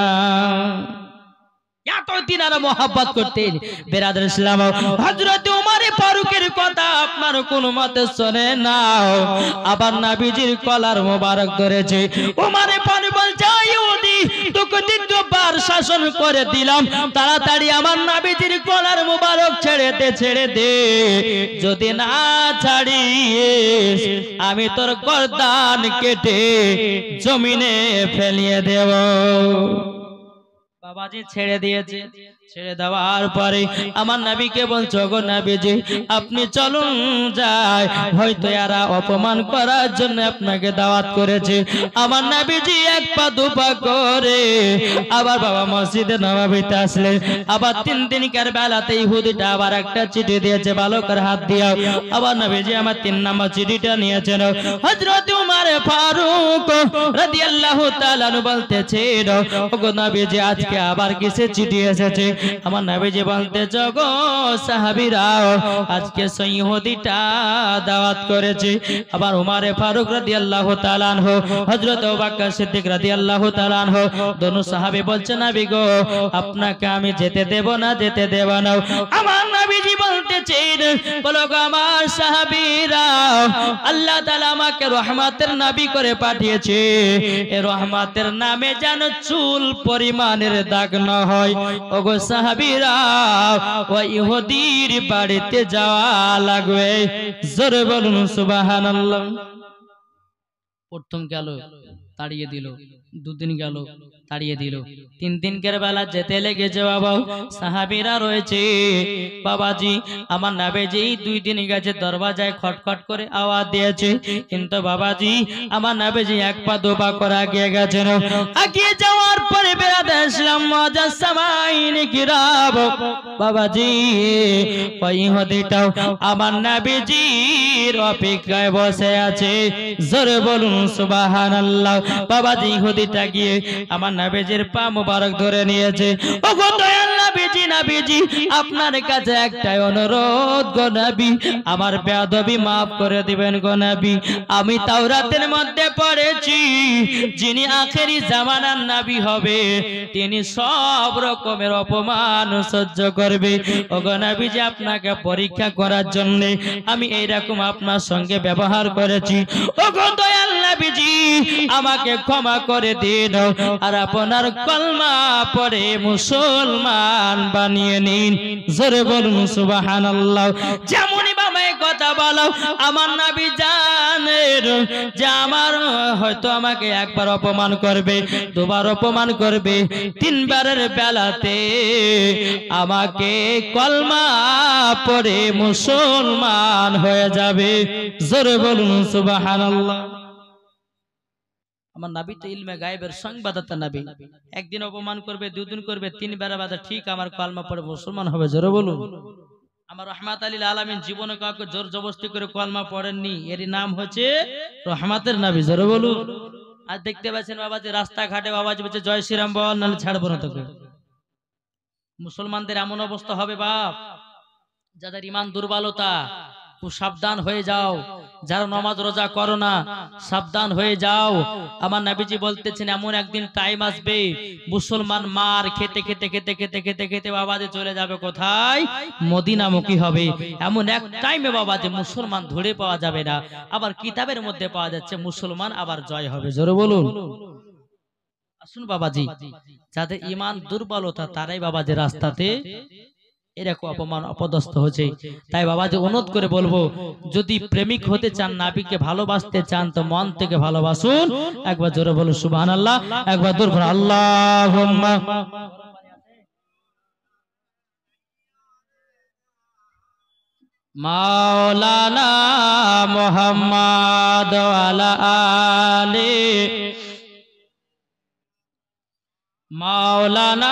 এতদিন আর মহব্বত করতেন বেরাদার ইসলাম। হযরত ওমর ফারুকের কথা আপনার কোন মতে শোনে না। আবার নবীজির কলার মোবারক ধরেছে। ওমর ফারুক বলছে, ইহুদি তোকে দ্বিতীয়বার শাসন করে দিলাম, তাড়াতাড়ি আমার নবীজির কলার মোবারক ছেড়ে দে, যদি না ছাড়িস আমি তোর গর্দান কেটে জমিনে ফেলিয়ে দেব। বাবাজি ছেড়ে দিয়েছে। ছেড়ে দেওয়ার পরে আমার নবীকে বলছো, গো নবীজি আপনি চলুন যাই, হয়তো এরা অপমান করার জন্য আপনাকে দাওয়াত করেছে। আমার নবীজি এক পা দুপা করে আবার বাবা মসজিদে নববীতে আসলেন। আবার 3 দিনকার বেলাতে ইহুদিটা আবার একটা চিঠি দিয়েছে, ভালো করে হাত দিও। আবার নবীজি আমার 3 নম্বর চিঠিটা নিয়েছেন। হযরত ওমর ফারুক রাদিয়াল্লাহু তাআলা বলতেছে, ওগো নবীজি আজকে আবার কিসের চিঠি এসেছে? আমার নবীজি বলতে জগো সাহাবীরা আজকে ইহুদিটা দাওয়াত করেছে। আবার উমারে ফারুক রাদিয়াল্লাহু তাআলা আনহু, হযরত আবু বকর সিদ্দিক রাদিয়াল্লাহু তাআলা আনহু দোনো সাহাবী বলছে নবী গো আপনাকে আমি যেতে দেব না, যেতে দেব না। আমার নবীজি বলতেছেন বলো গো আমার সাহাবীরা আল্লাহ তাআলা আমাকে রহমতের নবী করে পাঠিয়েছে, এই রহমতের নামে যেন চুল পরিমাণের দাগ না হয়। ওগো সাহাবীরা ওই ইহুদির বাড়িতে যাওয়া লাগবে। জোরে বলুন সুবহানাল্লাহ। প্রথম গেল তাড়িয়ে দিল, দুদিন গেল তাড়িয়ে দিল, 3 দিনকের বেলা যেতে লেগেছে বাবা। সাহাবীরা রয়েছে বাবাজি আমার নবীজি 2 দিন গেছে, দরজায় খটখট করে আওয়াজ দিয়েছে, কিন্তু বাবাজি আমার নবীজি 1 পা 2 পা করে এগিয়ে গেছেন। এগিয়ে যাওয়ার পরে বেরাতে আসলাম মজার সামাইন কিরাব বাবাজি ওই ইহুদিটাও আমার নবীজির অপেক্ষায় বসে আছে। জোরে বলুন সুবহানাল্লাহ। বাবাজি ইহুদিটা গিয়ে আমার নবীজির পা মোবারক ধরে নিয়েছে। ওগো দয়াল নবীজি, নবীজি আপনার কাছে একটাই অনুরোধ গো নবী, আমার বেয়াদবি maaf করে দিবেন গো নবী। আমি তাওরাতের মধ্যে পড়েছি যিনি আখেরি জামানার নবী হবে তিনি সব রকমের অপমান সহ্য করবে। ওগো নবীজি আপনাকে পরীক্ষা করার জন্য আমি এইরকম আপনার সঙ্গে ব্যবহার করেছি। ওগো দয়াল নবীজি আমাকে ক্ষমা করে দিন আর আপনার কলমা পড়ে মুসলমান বানিয়ে নিন। জোরে বলুন সুবহানাল্লাহ। যেমনই বাবা কথা বলো আমার নবী জানেন যে আমার হয়তো আমাকে 1 বার অপমান করবে, 2 বার অপমান করবে, 3 বারের বেলাতে আমাকে কলমা পড়ে মুসলমান হয়ে যাবে। জোরে বলুন সুবহানাল্লাহ। আমার নবী তো ইলমে গায়েবের সংবাদদাতা নবী। একদিন অপমান করবে, 2 দিন করবে, 3 বার বাদে ঠিক আমার কলমা পড়ে মুসলমান হবে। জোরে বলুন। আমার রহমাত আলিল আলামিন জীবনে কাউকে জোর জবরদস্তি করে কলমা পড়েননি, এর নাম হচ্ছে রহমাতের নবী। জোরে বলুন। আজ দেখতে পাচ্ছেন বাবাজি রাস্তাঘাটে বাবাজি বলছে জয় শ্রীরাম বল নাহলে ছাড়বো না তোকে। মুসলমানদের এমন অবস্থা হবে বাপ, যাদের ঈমান দুর্বলতা খুব সাবধান হয়ে যাও, যারা নামাজ রোজা করো না সাবধান হয়ে যাও। আমার নবীজি বলতেছেন এমন একদিন টাইম আসবে মুসলমান মার খেতে খেতে খেতে খেতে খেতে খেতে বাবাজি চলে যাবে কোথায়? মদিনামুখী হবে। এমন এক টাইমে বাবাজি মুসলমান ধরে পাওয়া যাবে না, আবার কিতাবের মধ্যে পাওয়া যাচ্ছে মুসলমান আবার জয় হবে। জোরে বলুন। আসুন বাবাজি, যাদের ঈমান দুর্বলতা তারাই বাবাজি রাস্তাতে এরকম অপমান অপদস্থ হচ্ছে। তাই বাবাজি অনুরোধ করে বলবো, যদি প্রেমিক হতে চান, নবীকে ভালোবাসতে চান তো মন থেকে ভালোবাসুন। একবার জোরে বলুন সুবহানাল্লাহ, একবার জোরে বলুন আল্লাহুম্মা। মাওলানা মুহাম্মদ ওয়া আলি মাওলানা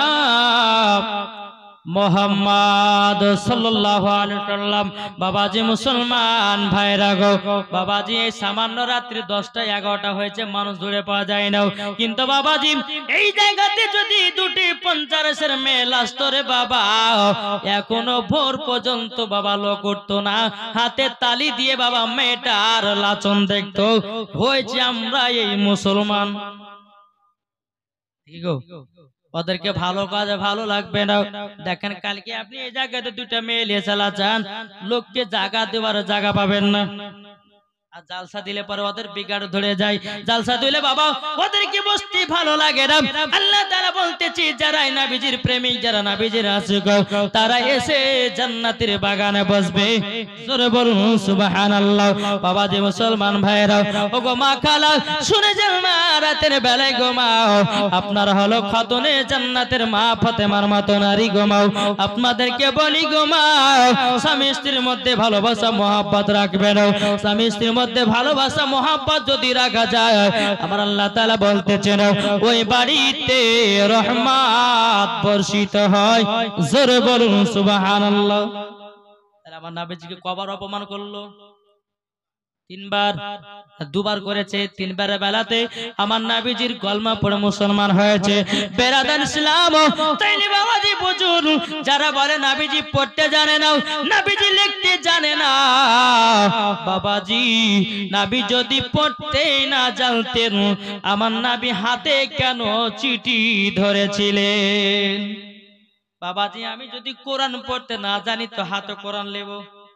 মোহাম্মদ সাল্লাল্লাহু আলাইহি ওয়াসাল্লাম। বাবাজি মুসলমান ভাইরা গো, বাবাজি এই সামান্য রাত্রি 10টা 11টা হয়েছে, মানুষ ধরে পাওয়া যায় না, কিন্তু বাবাজি এই জায়গাতে যদি 2টি 50-এর মেল আসতো রে বাবা, এখনো ভোর পর্যন্ত বাবা লোক উঠতো না, হাতে তালি দিয়ে বাবা মেয়েটার লাচন দেখতো। হয়েছে আমরা এই মুসলমান। ঠিক গো, ওদেরকে ভালো কাজে ভালো লাগবে না। দেখেন কালকে আপনি এই জায়গাতে 2টা মেয়ে নিয়ে চালাচ্ছেন, লোককে জায়গা দেওয়ার জায়গা পাবেন না। আর জালসা দিলে পরে ওদের বিগাড় ধরে যায়। জালসা দিলে বাবা ওদেরকে বসতে ভালো লাগে না। আল্লাহ তাআলা বলতেছে যারা নবীজির প্রেমিক, যারা নবীজির আশিক, তারা এসে জান্নাতের বাগানে বসবে। জোরে বলুন সুবহানাল্লাহ। বাবাজি মুসলমান ভাইরা, ওগো মা খালা শুনে যান, মা রাতের বেলায় ঘুমাও, আপনার হলো খাতুনে জান্নাতের মা ফাতেমার মতো নারী ঘুমাও। আপনাদেরকে বলি ঘুমাও, স্বামী স্ত্রীর মধ্যে ভালোবাসা মহব্বত রাখবেন। স্বামী স্ত্রীর মধ্যে ভালোবাসা মহব্বত যদি রাখা যায়, আমার আল্লাহ তাআলা বলতেছেন ওই বাড়িতে রহমত বর্ষিত হয়। জোরে বলুন সুবহানাল্লাহ। তাহলে আমার নবীজিকে কবার অপমান করলো? তিনবার দুবার করেছে, তিনবারের বেলাতে আমার নবীজির কলমা পড়ে মুসলমান হয়েছে। বেরাদান ইসলাম, তাইলে বাবাজি বুঝুন, যারা বলে নবীজি পড়তে জানে না, নবীজি লিখতে জানে না, বাবাজি নবী যদি পড়তে না জানতেন আমার নবী হাতে কেন চিঠি ধরেছিলেন? বাবাজি আমি যদি কোরআন পড়তে না জানি তো হাতে কোরআন নেব?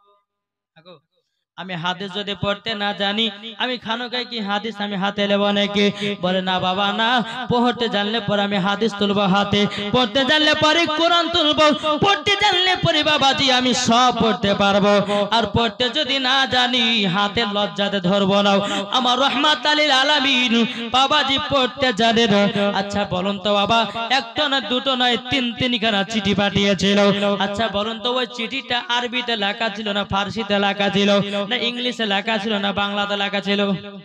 আমি হাদিস যদি পড়তে না জানি আমি খানকায় কি হাদিস আমি হাতে নেব নাকি? বলে না বাবা না, পড়তে জানলে পরে আমি হাদিস তুলবো হাতে, পড়তে জানলে পরে কোরআন তুলবো, পড়তে জানলে পরে বাবাজি আমি সব পড়তে পারবো। আর পড়তে যদি না জানি হাতে লজ্জাতে ধরবো না। আমার রহমাত আলিল আলামিন বাবাজি পড়তে জানে না। আচ্ছা বলুন তো বাবা, একটা না দুটো নয় তিনখানা চিঠি পাঠিয়েছিল। আচ্ছা বলুন তো ওই চিঠিটা আরবিতে লেখা ছিল না ফারসিতে লেখা ছিল, না ইংলিশে লেখা ছিল, না বাংলাতে লেখা ছিল?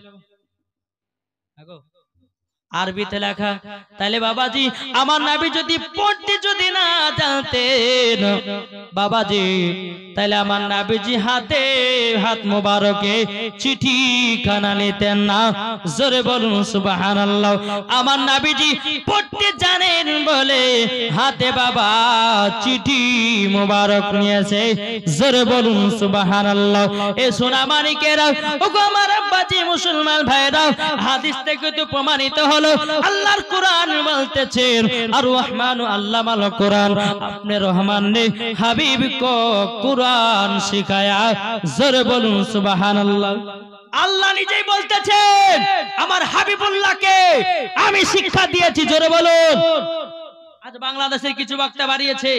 আরবিতে লেখা। তাহলে বাবাজি আমার নবী যদি পড়তে যদি না জানতেন বাবাজি, তাহলে আমার নবীজি হাতে হাত মোবারকে চিঠি খানা নিতেন না। জোরে বলুন সুবহানাল্লাহ। আমার নবীজি পড়তে জানেন বলে হাতে বাবা চিঠি মোবারক নিয়েছে। জোরে বলুন সুবহানাল্লাহ। এ সোনা মানিকেরা, ওগো আমার আব্বাজি মুসলমান ভাইরা, হাদিস থেকে তো প্রমাণিত হলো আল্লাহর কোরআন বলতেছেন আর রহমান আল্লামাল কোরআন, আপনি রহমান ने হাবিব को কুরআন শিখায়া। জোরে বলুন সুবহানাল্লাহ। আল্লাহ নিজেই বলতেছেন আমার হাবিবুল্লাহকে আমি শিক্ষা দিয়েছি। জোরে বলুন। আজ বাংলাদেশের কিছু বক্তা বাড়িয়েছে,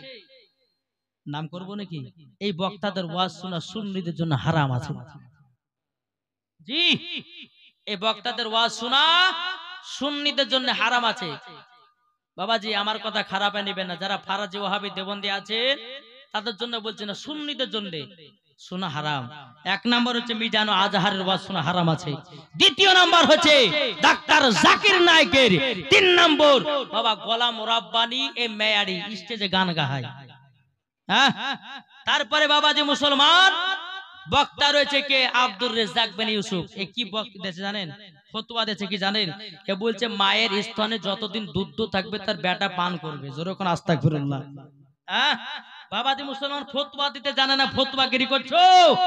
নাম করব নাকি? এই বক্তাদের ওয়াজ শোনা সুন্নিদের জন্য হারাম আছে। জি, এই বক্তাদের ওয়াজ শোনা সুন্নিদের জন্য হারাম আছে। বাবাজি আমার কথা খারাপ নেবেন না, যারা ফারাজি ওয়াহাবি দেবন্দি আছে তাদের জন্য বলছে না, সুন্নিদের জন্য শোনা হারাম। এক নাম্বার হচ্ছে মিজান ও আজহারের ওয়াজ শোনা হারাম আছে। দ্বিতীয় নাম্বার হচ্ছে ডাক্তার জাকির নায়েকের। তিন নম্বর বাবা গোলাম রাব্বানি এ মেয়ারি স্টেজে গান গায়। হ্যাঁ, তারপরে বাবাজি মুসলমান বক্তা রয়েছে কে? আব্দুর রেজ্জাক বিন ইউসুফ। এ কি বক্তা দিয়েছে জানেন? ফতোয়া দিয়েছে কি জানেন? এ বলছে মায়ের স্তনে যতদিন দুধ থাকবে তার বেটা পান করবে। জোরে কোন আস্তাগফিরুল্লাহ। হ্যাঁ, বাবাজি মুসলমান ফতোয়া দিতে জানে না, ফতোয়াগিরি করছো।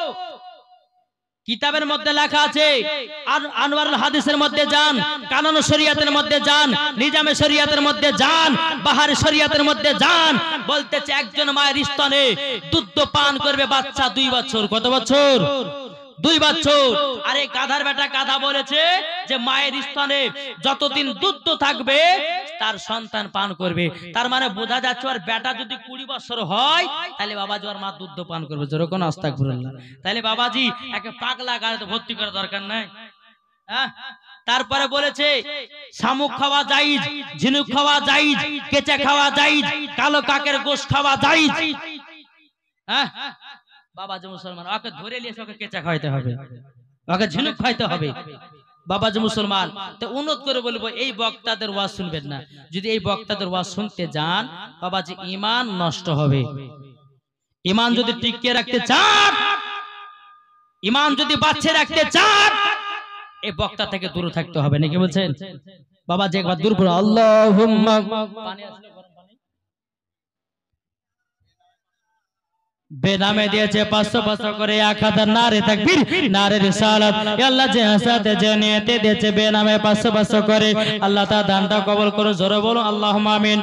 কিতাবের মধ্যে লেখা আছে, আনওয়ারুল হাদিসের মধ্যে যান, কানুন শরিয়াতের মধ্যে যান, নিজামে শরিয়াতের মধ্যে যান, বাহার শরিয়াতের মধ্যে যান, বলতেছে একজন মায়ের স্তনে দুধ পান করবে বাচ্চা 2 বছর। কত বছর? 2 বছর। আরে গাধার বেটা গাধা বলেছে যে মায়ের স্তনে যতদিন দুধ থাকবে তার সন্তান পান করবে। তার মানে বোঝা যাচ্ছে আর বেটা যদি 20 বছর হয় তাহলে বাবাজি ওর মা দুধ পান করবে। যেরকম আস্তাগফিরুল্লাহ। তাহলে বাবাজি একে পাগলা গাড়িতে ভর্তি করার দরকার নাই। হ্যাঁ, তারপরে বলেছে শামুক খাওয়া জায়েজ, ঝিনুক খাওয়া জায়েজ, কেঁচা খাওয়া জায়েজ, কালো কাকের গোশত খাওয়া জায়েজ। হ্যাঁ, বাবাজি মুসলমান ওকে ধরে নিয়ে ওকে কেঁচা খাওয়াইতে হবে, ওকে ঝিনুক খাইতে হবে। বাবাজি মুসলমান তো অনুরোধ করে বলবো এই বক্তাদের ওয়াজ শুনবেন না। যদি এই বক্তাদের ওয়াজ শুনতে যান বাবাজি ঈমান নষ্ট হবে। ঈমান যদি টিকিয়ে রাখতে চান, ঈমান যদি বাঁচিয়ে রাখতে চান, এই বক্তা থেকে দূরে থাকতে হবে। নাকি বলছেন? বাবাজি একবার দূর করে আল্লাহুম্মা। পানি আসলে গরম পানি বেনামে দিয়েছে 500 করে 1000 নারে তাকবীর, নারে রিসালাত। আল্লাহ যে হাসাতে যে নিয়তে দিয়েছে বেনামে 500 করে, আল্লাহ তার দানটা কবুল করো। জোরে বলুন আল্লাহুম্মা আমিন।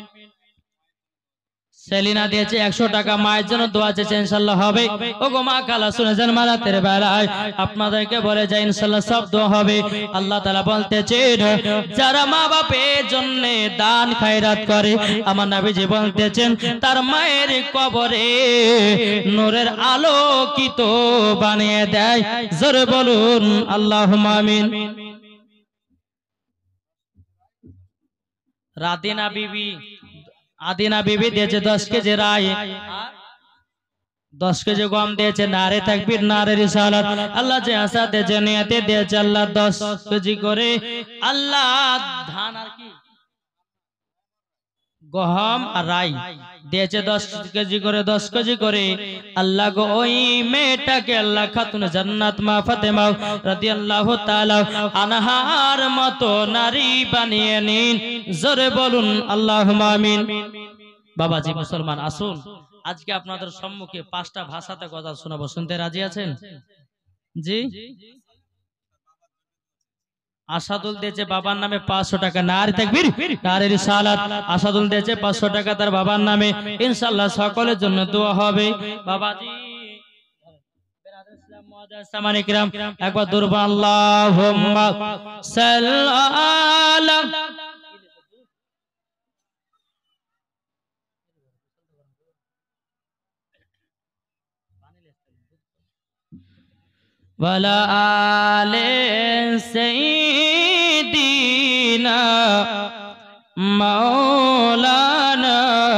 সেলিনা দিয়েছে 100 টাকা, মায়ের জন্য দোয়া চেয়েছে, ইনশাআল্লাহ হবে। ওগো মা কালা শুনেছেন মালাতের বেলায় আপনাদেরকে বলে যায় ইনশাআল্লাহ সব দোয়া হবে। আল্লাহ তাআলা বলতেছেন যারা মা বাপের জন্য দান খায়রাত করে আমার নবীজি বলতেছেন তার মায়ের কবরে নূরের আলোকিত বানিয়ে দেয়। জোরে বলুন আল্লাহুম্মা আমিন। রাদিনা বিবি, আদিনা বিবি দিয়েছে 10 কেজি রায়, 10 কেজি গম দিয়েছে, নারে তাকবীর, নারে রিসালাত। আল্লাহ যে আসাতে যে নিয়তে দিয়েছে আল্লাহ 10 কেজি করে আল্লাহ ধান আর কি গহম আর রাই দিয়েছে 10 কেজি করে 10 কেজি করে। আল্লাহ গো ওই মেয়েটাকে আল্লাহ খাতুন জান্নাত মা ফাতেমা রাদিয়াল্লাহু তাআলা আনহার মতো নারী বানিয়ে নিন। জোরে বলুন আল্লাহুম্মা আমিন। বাবাজি মুসলমান আসুন, আজকে আপনাদের সম্মুখে 5টা ভাষাতে কথা শোনাবো, শুনতে রাজি আছেন? জি। আসাদুল দিয়েছে বাবার নামে 500 টাকা। নারে তাকবীর, নারে রিসালাত। আসাদুল দিয়েছে 500 টাকা তার বাবার নামে। ইনশাআল্লাহ সকলের জন্য দোয়া হবে। বাবাজি একবার দরুদ আল্লাহুম্মা সাল্লাল্লাহু ওয়ালা আলে সাইয়্যিদিনা মাওলানা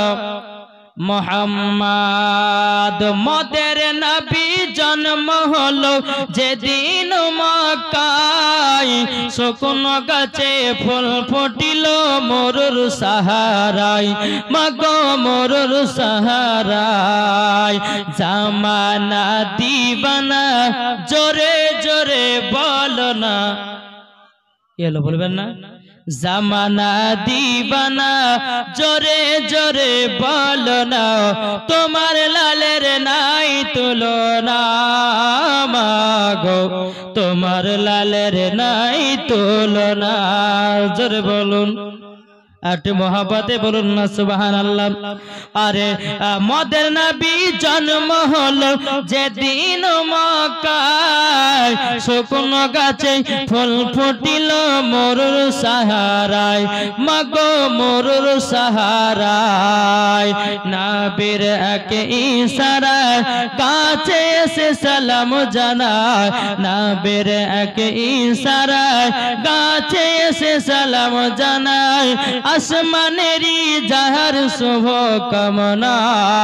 মুহাম্মদ। মোদের নবী জন্ম হলো যেদিন মক্কায়, শুকনো গাছে ফুল ফুটিল মরুর সাহারায়, মাগো মরুর সাহারায়। জামানা দিবানা জোরে জোরে বলো না, এলো বলবেন না? জামানা দিবানা জোরে জোরে বলো না, তোমার লালের নাই তুলনা মাগো, তোমার লালের নাই তুলনা। জোরে বলুন, একটু মহব্বতে বলুন না সুবহানাল্লাহ। আরে মোদের নবী জন্ম হলো যেদিন মক্কায়, শুকনো গাছে ফুল ফুটিল মরুর সাহারায়, মাগো মরুর সাহারায়। নবীর এক ইশারায় কাছে এসে সালাম জানায়, নবীর এক ইশারায় কাছে এসে সালাম জানায়। আসমানেরি যাহার শুভ কামনা,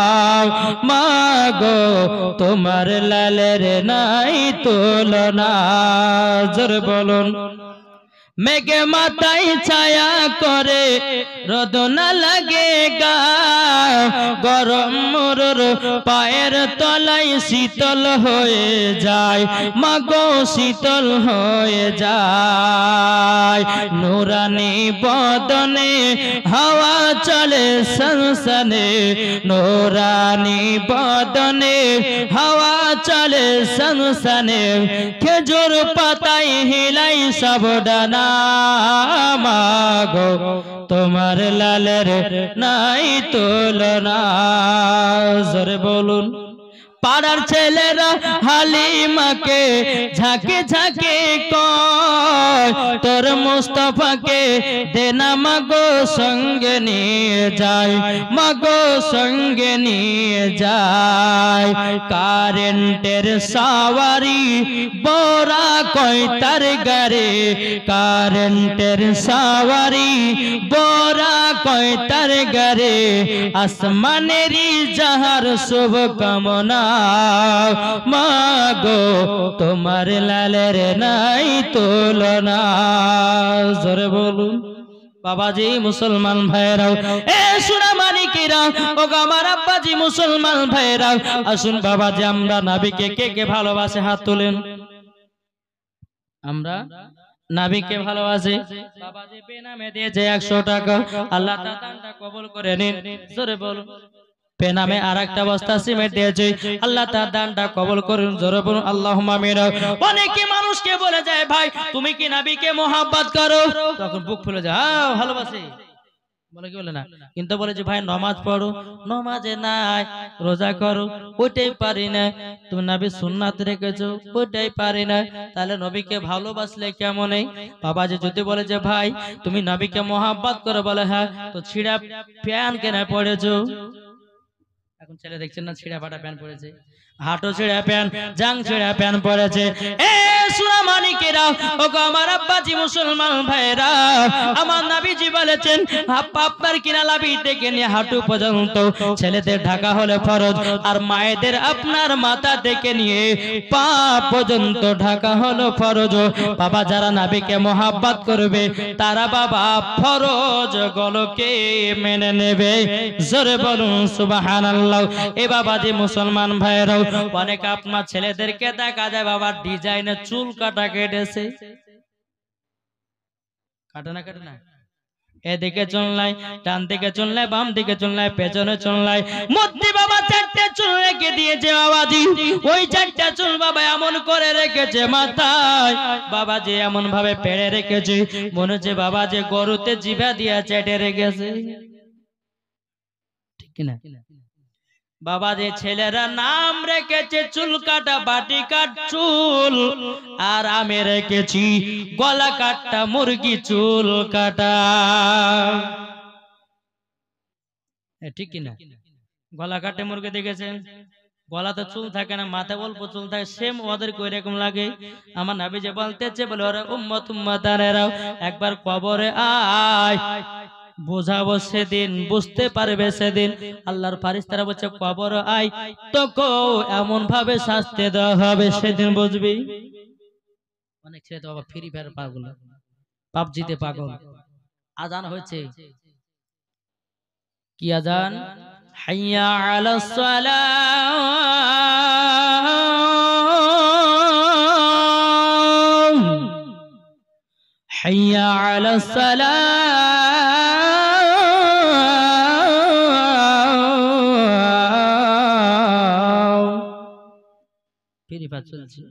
মাগো তোমার লালের নাই তুলনা। জোরে বলুন। মেঘে মাথায় ছায়া করে রোদ না লাগে গা, গরম মরুর পায়ের তলায় শীতল হয়ে যায়, মাগো শীতল হয়ে যায়। নুরানি বদনে হাওয়া চলে সনসনে, নুরানি বদনে হাওয়া চলে সনসনে। খেজুর পাতায় হিলাই সব ডানা, মাগো তোমার লালের নাই তুলনা। জোরে বলুন। পাড়ার ছেলেরা হালিমাকে ঝাঁকে ঝাঁকে কয়, তোর মুস্তাফাকে দেনা মাগো সঙ্গে নিয়ে যায়, মাগো সঙ্গে নিয়ে যায়। কারেন্টের সাওয়ারি বোরা কয় তার গারে, কারেন্টের সাওয়ারি বোরা কয় তার গারে। আসমানেরি যাহার শুভ কামনা, মাগো তোমার লালের নাই তুলনা। জোরে বলুন। বাবাজি মুসলমান ভাইরাও, এ সোনা মানিকেরা, ও আমার আব্বাজি মুসলমান ভাইরাও, আসুন বাবাজি আমরা নবীকে কে কে ভালোবাসে হাত তোলেন। আমরা নবীকে ভালোবাসি। বাবাজি বেনামে দিয়েছে 100 টাকা, আল্লাহ তাআলা দানটা কবুল করে নিন। জোরে বলুন। পেনামে আরেকটা বস্তা সিমেন্ট দিয়েছে, আল্লাহ তার দানটা কবুল করুন। জোরে বলুন আল্লাহুম্মা আমিন। অনেকে মানুষকে বলে যায় ভাই তুমি কি নবীকে মোহাব্বত করো, তখন বুক ফুলে যায়, হ্যাঁ ভালোবাসি বলে, কি বলে না, কিন্তু বলে যে ভাই নামাজ পড়ো, নামাজে নাই, রোজা করো, ওইটাই পারি না। তুমি নবীর সুন্নাত রেখেছো, ওইটাই পারি না, তাহলে নবীকে ভালোবাসলে কেমন? বাবাজি যদি বলে যে ভাই তুমি নবীকে মোহাব্বত করো, বলে হ্যাঁ, তো ছিঁড়া প্যান কেন পড়েছো? এখন ছেলে দেখছেন না ছিঁড়া ফাটা প্যান্ট পরেছে। হাঁটু ছেড়ে প্যান জাং ছেড়ে প্যান পড়েছে। এ সুরামানিকেরা, ওগো আমার আব্বাজি মুসলমান ভাইরা, আমার নবীজি বলেছেন আপনার কিনা লাভি থেকে নিয়ে হাঁটু পর্যন্ত ছেলেদের ঢাকা হলে ফরজ, আর মায়েদের আপনার মাথা থেকে নিয়ে পা পর্যন্ত ঢাকা হলো ফরজ। বাবা যারা নবীকে মোহাব্বত করবে তারা বাবা ফরজ গুলোকে মেনে নেবে। জোরে বলুন সুবহানাল্লাহ। এ বাবাজি মুসলমান ভাইরাও, অনেক আপনার ছেলেদেরকে দেখা যায় বাবা ডিজাইনে চুল কাটা কেটেছে, কাটে না কাটে না, এদিকে চুনলাই, ডান দিকে চুনলাই, বাম দিকে চুনলাই, পেছনে চুনলাই, মধ্যে বাবা চারটে চুল রেখে দিয়েছে বাবাজি। ওই চারটা চুল বাবা এমন করে রেখেছে মাথায়, বাবাজি এমন ভাবে পেড়ে রেখেছে মনে হচ্ছে বাবা যে গরুতে জিভা দিয়া চেটে রেখেছে, ঠিক না? বাবা যে ছেলেরা নাম রেখেছে চুল কাটা বাটি কাট চুল, আর আমি রেখেছি গলা কাটা মুরগি চুল কাটা, ঠিক কিনা? গলা কাটে মুরগি দেখেছেন? গলাতে চুল থাকে না, মাথায় অল্প চুল থাকে, সেম ওদের কই রকম লাগে। আমার নবী যে বলতেছে বলে ওরা উম্মত উম্মতানেরাও একবার কবরে আয়, বোঝাবো সেদিন, বুঝতে পারবে সেদিন। আল্লাহর ফারিস্তারা বলছে কবর আয়, তোকে এমন ভাবে শাস্তি দেওয়া হবে সেদিন বুঝবি। অনেক ছেলে তো বাবা ফ্রি ফায়ার পাগল, পাবজিতে পাগল। আজান হয়েছে, কি আজান? হাইয়া আলাস সালাম, হাইয়া আলাস সালাম। ফ্রি ফায়ার চলছে,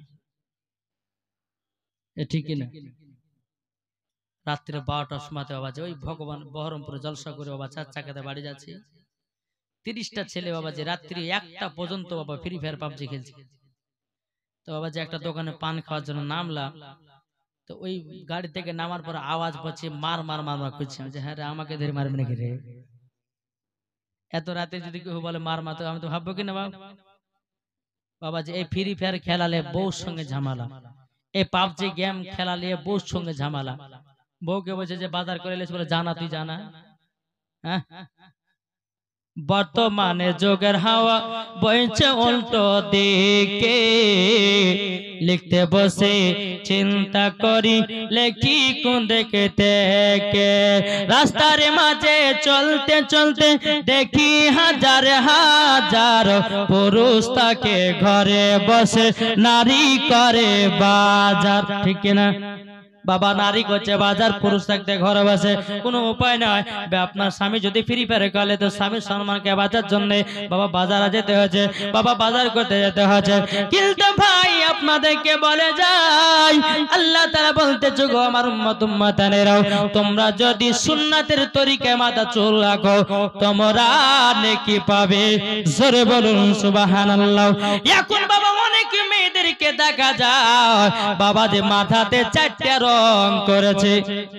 ঠিক না? রাত্রে 12টার সময় বাবা যে ওই ভগবান বহরমপুরে জলসা করে বাবা চার চাকাতে বাড়ি যাচ্ছে, 30টা ছেলে বাবা যে রাত্রি 1টা পর্যন্ত বাবা ফ্রি ফায়ার পাবজি খেলছে। তো বাবা যে একটা দোকানে পান খাওয়ার জন্য নামলাম, তো ওই গাড়ি থেকে নামার পর আওয়াজ পাচ্ছি মার মার মার মার করছে, যে হ্যাঁ রে আমাকে ধরে মারবে নাকি রে, এত রাতে যদি কেউ বলে মার মা, তো আমি তো ভাববো কিনা বাবা যে এই ফ্রি ফায়ার খেলালে বউর সঙ্গে ঝামেলা, এই পাবজি গেম খেলালে বউর সঙ্গে ঝামেলা। বউকে বলছে যে বাজার করে এলেছে, বলে জানা তুই জানা। হ্যাঁ, বর্তমানে যোগের হাওয়া বইছে উল্টো দিকে, লিখতে বসে চিন্তা করি লেখি কোন দিকে থেকে। রাস্তার মাঝে চলতে চলতে দেখি হাজার হাজার পুরুষ তাকে ঘরে বসে নারী করে বাজার, ঠিক না? বাবা নারী করছে বাজার, পুরুষ থাকতে ঘরে বসে, কোনো উপায় নয়। আপনার স্বামী যদি ফ্রি ফায়ার খেলে তো স্বামীর সম্মানকে বাঁচার জন্য বাবা বাজারে যেতে হয়েছে, বাবা বাজার করতে যেতে হয়েছে। কিন্তু ভাই আপনাদেরকে বলে যাই, আল্লাহ তাআলা বলতেছে গো আমার উম্মত উম্মতানেরাও, তোমরা যদি সুন্নাতের তরিকায় মাথা চুল রাখো তোমরা নেকি পাবে। জোরে বলুন সুবহানাল্লাহ। এখন বাবা অনেক মেয়েদেরকে দেখা যায় বাবা যে মাথাতে 4টা রং করেছে,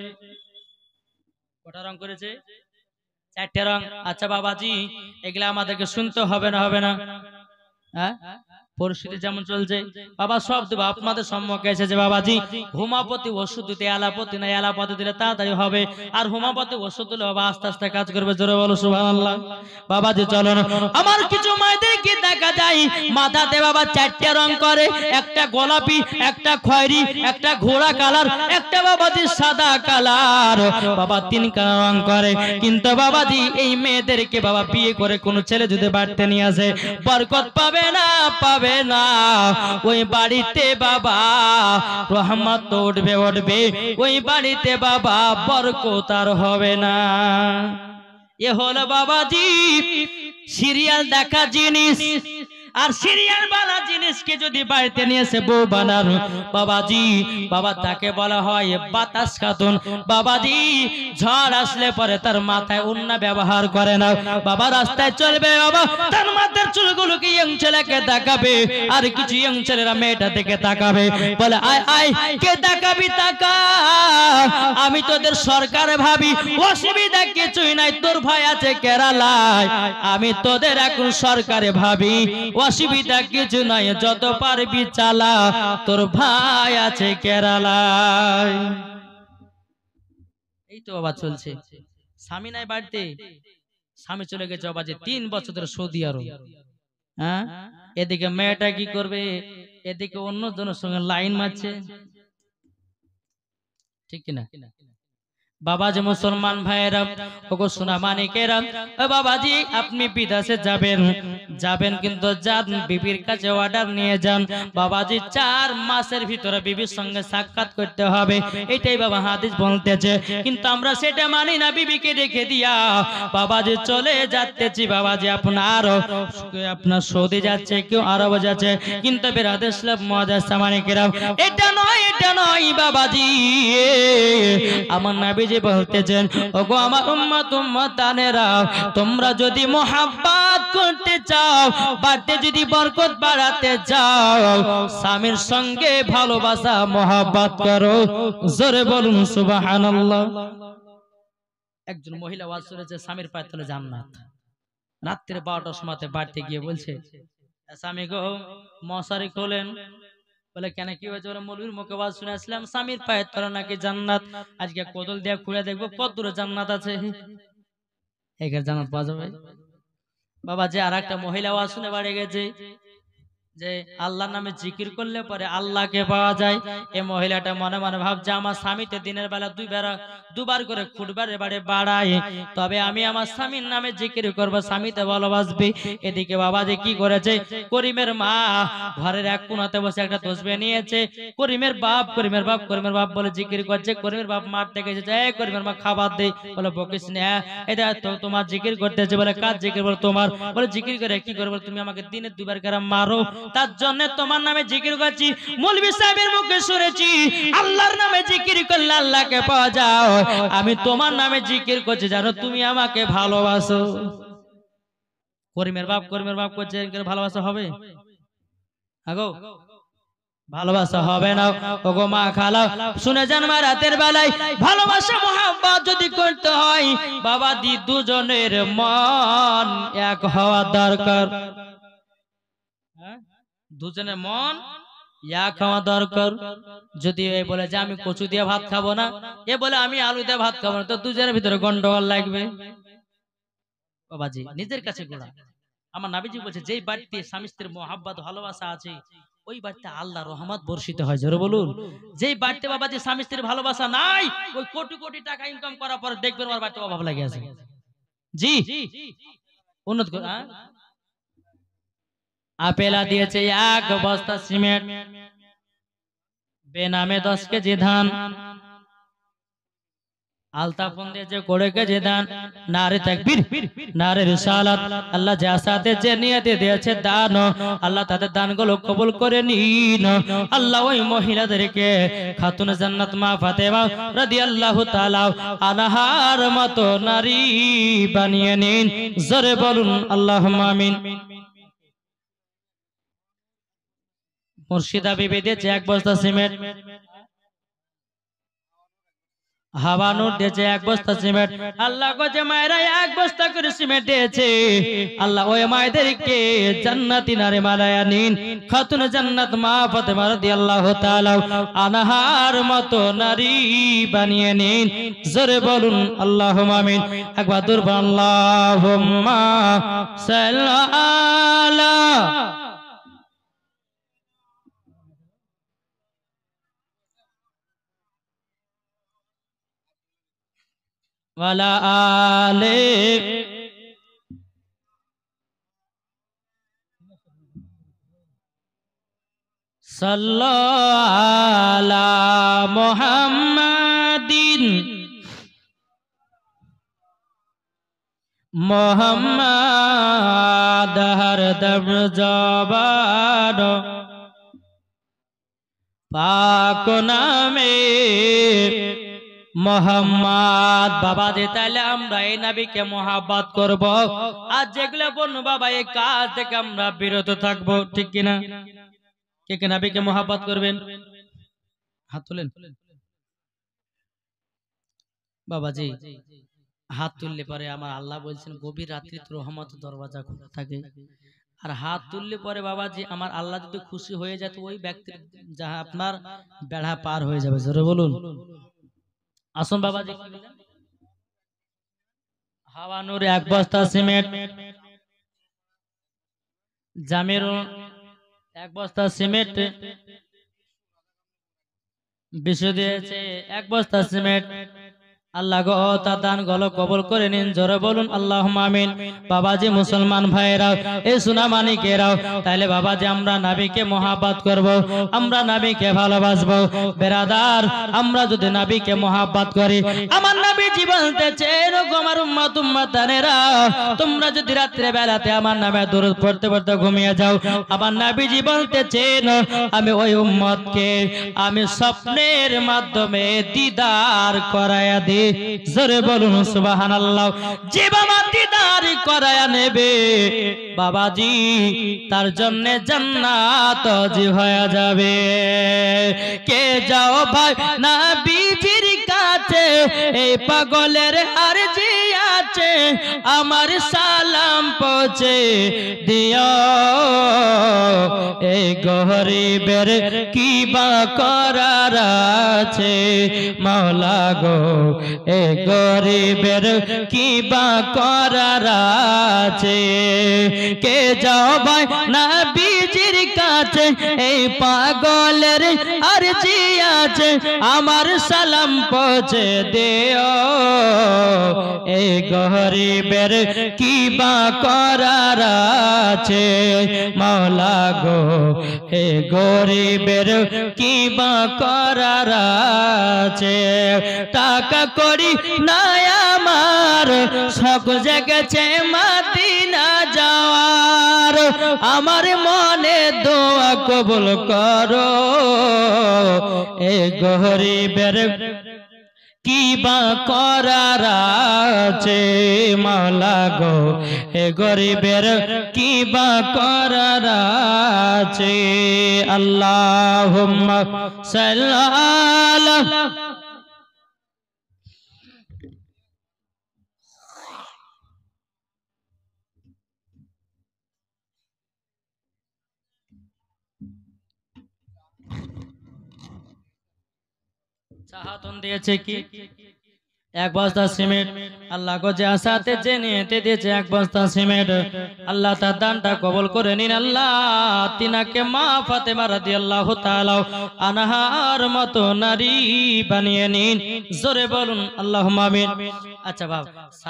কটা রং করেছে? 4টা রং। আচ্ছা বাবাজি এগুলা আমাদেরকে শুনতে হবে না, হবে না? হ্যাঁ, পরিস্থিতি যেমন চলছে বাবা সব দেবো আপনাদের সম্মুখে এসেছে। বাবাজি হোমিওপ্যাথি ওষুধ দিতে এলাপতি না, এলাপতি দিলে তাড়াতাড়ি হবে, আর হোমিওপ্যাথি ওষুধ দিলে বাবা আস্তে আস্তে কাজ করবে। জোরে বলো সুবহানাল্লাহ। বাবাজি চলো না, আমার কিছু মায়েদেরকে দেখা যায় মাথাতে বাবা 4টা রং করে, একটা গোলাপি, একটা খয়েরি, একটা ঘোড়া কালার, একটা বাবাজি সাদা কালার, বাবা 3 কালার রং করে। কিন্তু বাবাজি এই মেয়েদেরকে বাবা বিয়ে করে কোন ছেলে যদি বাড়িতে নিয়ে আসে বরকত পাবে না, পাবে না। ওই বাড়িতে বাবা রহমত উঠবে উঠবে, ওই বাড়িতে বাবা বরকত আর হবে না। এ হলো বাবাজি সিরিয়াল দেখা জিনিস, আর সিরিয়াল বালা জিনিসকে যদি বাড়িতে নিয়ে এসে বউ বানানো বাবাজি, বাবা তাকে বলা হয় বাতাস খাতুন। বাবাজি ঝড় আসলে পরে তার মাথায় উন্না ব্যবহার করে না, বাবা রাস্তায় চলবে বাবা তার মাথার চুলগুলোকে ইয়ং ছেলেকে তাকাবে, আর কিছু ইয়ং ছেলেরা মেয়েটা থেকে তাকাবে, বলে আয় আয় কে তাকাবি তাকা, আমি তোদের সরকার ভাবি, অসুবিধা কিছুই নাই, তোর ভাই আছে কেরালায়, আমি তোদের এখন সরকারে ভাবি, অসুবিধা কিছু নাই, যত পারবি চালা, তোর ভাই আছে কেরালায়। এই তো বাবা চলছে, স্বামী নাই বাড়িতে, স্বামী চলে গেছে বাবা যে 3 বছর ধরে সৌদি আরব। হ্যাঁ, এদিকে মেয়েটা কি করবে, এদিকে অন্য জনের সঙ্গে লাইন মারছে, ঠিক কিনা? বাবাজি মুসলমান ভাইয়েরা, ওগো সোনা মানিকেরা, ও বাবাজি আপনি বিদেশে যাবেন, যাবেন কিন্তু যান বিবির কাছে অর্ডার নিয়ে যান। বাবাজি 4 মাসের ভিতরে বিবির সঙ্গে সাক্ষাৎ করতে হবে, এটাই বাবা হাদিস বলতেছে। কিন্তু আমরা সেটা মানি না, বিবিকে রেখে দিয়া বাবাজি চলে যাচ্তেছি। বাবাজি আপনার সৌদি যাচ্ছে, কেউ আরব যাচ্ছে, কিন্তু বেরাদ ইসলাম মুআজ্জাজ মানিকেরা, এটা নয়, এটা নয় বাবাজি। আমার নবী বলতেছেন, ওগো আমার উম্মত উম্মতানেরা, তোমরা যদি মোহাব্বত করতে চাও, বাড়িতে যদি বরকত বাড়াতে চাও, স্বামীর সঙ্গে ভালোবাসা মোহাব্বত করো। জোরে বলুন সুবহানাল্লাহ। একজন মহিলা ওয়াজ করেছে, স্বামীর পায়ের তলে জান্নাত। রাত্রে 12টার সময় বাড়িতে গিয়ে বলছে, স্বামী গো মশারি খোলেন। বলে কেন, কি হয়েছে? বলে মৌলবীর মুখে ওয়াজ শুনে আসলাম, স্বামীর পায়ের তলে নাকি জান্নাত। আজকে কোদল দিয়ে খুলে দেখবো কত দূরে জান্নাত আছে। এখানে জান্নাত পাওয়া যাবে বাবা? যে আর একটা মহিলা ওয়াজ শুনে বাড়ি গেছে যে আল্লাহর নামে জিকির করলে পরে আল্লাহকে পাওয়া যায়। এই মহিলাটা মনে মনে ভাবছে, আমার স্বামীতে দিনের বেলা দুবার করে খুঁটবার এবারে বাড়ায়, তবে আমি আমার স্বামীর নামে জিকির করবো, স্বামীতে ভালোবাসবে। এদিকে বাবা যে কি করেছে, করিমের মা ঘরের এক কোণাতে বসে একটা তসবিহ নিয়েছে। করিমের বাপ বলে জিকির করছে। করিমের বাপ মারতে গেছে, করিমের মা খাবার দে। বলে বকিস না, এটা তো তোমার জিকির করতেছে। বলে কার জিকির? বলে তোমার। বলে জিকির করে কি করবো? তুমি আমাকে দিনে 2বার করে মারো, তার জন্য তোমার নামে জিকির করছি। মৌলভী সাহেবের মুখে শুনেছি আল্লাহর নামে জিকির করলে আল্লাহকে পাওয়া যায়, আমি তোমার নামে জিকির করছি, জানো তুমি আমাকে ভালোবাসো। করিমের বাপ করছে, ভালোবাসা হবে? আগো ভালোবাসা হবে না। ওগো মা খালা শুনে যান, মা রাতের বেলায় ভালোবাসা মোহাব্বত যদি করতে হয় বাবা দি দুজনের মন এক হওয়া দরকার। দুজনের মন এক হওয়া দরকার। যদি এ বলে যে আমি কচু দিয়ে ভাত খাবো না, এ বলে আমি আলু দিয়ে ভাত খাবো না, তো দুজনের ভিতরে গন্ডগোল লাগবে বাবাজি। নিজের কাছে গোড়া। আমার নবীজি বলছে, যেই বাড়িতে স্বামী স্ত্রীর মোহাব্বত ভালোবাসা আছে, ওই বাড়িতে আল্লাহ রহমত বর্ষিত হয়। জোরে বলুন। যেই বাড়িতে বাবাজি স্বামী স্ত্রীর ভালোবাসা নাই, ওই কোটি কোটি টাকা ইনকাম করার পর দেখবেন ওর বাড়িতে অভাব লাগে আছে। জি উন্নত আপেলা দিয়েছে 1 বস্তা সিমেন্ট, বেনামে 10 কেজি ধান, আলতা ফোন দিয়েছে 20 কেজি ধান। নারে তাকবীর, নারে রিসালাত। আল্লাহ যা সাথে যে নিয়তে দিয়েছে দান, আল্লাহ তাদের দানগুলো কবুল করে নিন। আল্লাহ ওই মহিলাদেরকে খাতুন জান্নাত মা ফাতেমা রাদিয়াল্লাহু তাআলা আনহার মতো নারী বানিয়ে নিন। জোরে বলুন আল্লাহুম্মা আমিন। মুর্শিদা বিবি দিয়েছে 1 বস্তা সিমেন্ট, হাওয়ানুর দিয়েছে 1 বস্তা সিমেন্ট। আল্লাহ গো যে মায়েরা 1 বস্তা করে সিমেন্ট দিয়েছে, আল্লাহ ওই মায়েদেরকে জান্নাতি নারী বানায়া নিন। খাতুন জান্নাত মা ফাতেমা রাদিয়াল্লাহু তাআলা আনহার মতো নারী বানিয়ে নিন। জোরে বলুন আল্লাহুম্মা আমিন। একবার দুরবা আল্লাহুম্মা সাল্লি আলা ওয়ালা আলে সাল্লাল্লাহু আলা মুহাম্মাদিন মোহাম্মদ হরদম জবান পাক নামে মোহাম্মদ। বাবা যে তাহলে আমরা এই নবীকে মোহাব্বত করব, আর যেগুলো বলবো বাবা এই কাজ থেকে আমরা বিরত থাকবো, ঠিক কিনা? কে কে নবীকে মোহাব্বত করবেন? হাত তুলেন বাবাজি। হাত তুললে পরে আমার আল্লাহ বলছেন গভীর রাত্রিতে রহমত দরওয়াজা খোলা থাকে, আর হাত তুললে পরে বাবাজি আমার আল্লাহ যদি খুশি হয়ে যায় তো ওই ব্যক্তির যাহা আপনার বেড়া পার হয়ে যাবে। জোরে বলুন। আসুন বাবাজি, হাওয়া নূরে 1 বস্তা সিমেন্ট, জামির 1 বস্তা সিমেন্ট, বিশ্ব দিয়েছে 1 বস্তা সিমেন্ট। আল্লাহ গো তার দান গলো কবুল করে নিন। জোরে বলুন আল্লাহুম্মা আমিন। বাবাজি মুসলমান ভাইরা, এই সোনা মানিকেরাও, তাইলে বাবাজি আমরা নবীকে মহব্বত করব, আমরা নবীকে ভালোবাসবো। বেরাদার, আমরা যদি নবীকে মহব্বত করি, আমার নবীজি বলতেছেন গো আমার উম্মত উম্মতানেরা, তোমরা যদি রাত্রে বেলাতে আমার নামে দরুদ পড়তে পড়তে ঘুমিয়ে যাও, আমার নবীজি বলতেছেন আমি ওই উম্মতকে আমি স্বপ্নের মাধ্যমে দিদার করায়া দিই। জোরে বলুন সুবহানাল্লাহ। যে বাবা দিদার করায়া নেবে বাবাজি তার জন্য জান্নাত জি হয়ে যাবে। কে যাও ভাই নবীজির কাছে, এই পাগলের আরজি আছে, আমার সালাম পৌঁছে দিও। এই গরিবের কি বা করার আছে মাওলা গো, এই গরিবের কি বা করার আছে। কে যাও ভাই নবীজির কাছে, এই পাগলের আরজি আছে, আমার সালাম পৌঁছে দিও। এই গরিবের কি বা করার আছে মাওলা গো, এই গরিবের কি বা করার আছে। টাকা করি নাই আমার, শখ জেগেছে মদিনা যাওয়ার, আমার মনে দোয়া কবুল করো। এই গরিবের কি বা করার আছে মাওলা গো, এ গরিবের কি বা করার আছে। আল্লাহুম্মা সাল্লাল্লাহু চাহাতন দিয়েছে কি 1 বস্তা সিমেন্ট। আল্লাহ গো যে আসাতে জেনেতে দিয়েছে 1 বস্তা সিমেন্ট, আল্লাহ তার দানটা কবুল করে নিন। আল্লাহ তিনাকে মা ফাতেমা রাদিয়াল্লাহু তাআলা আনহার মতো নারী বানিয়ে নিন। জোরে বলুন আল্লাহুম্মা আমিন। আচ্ছা বাবা,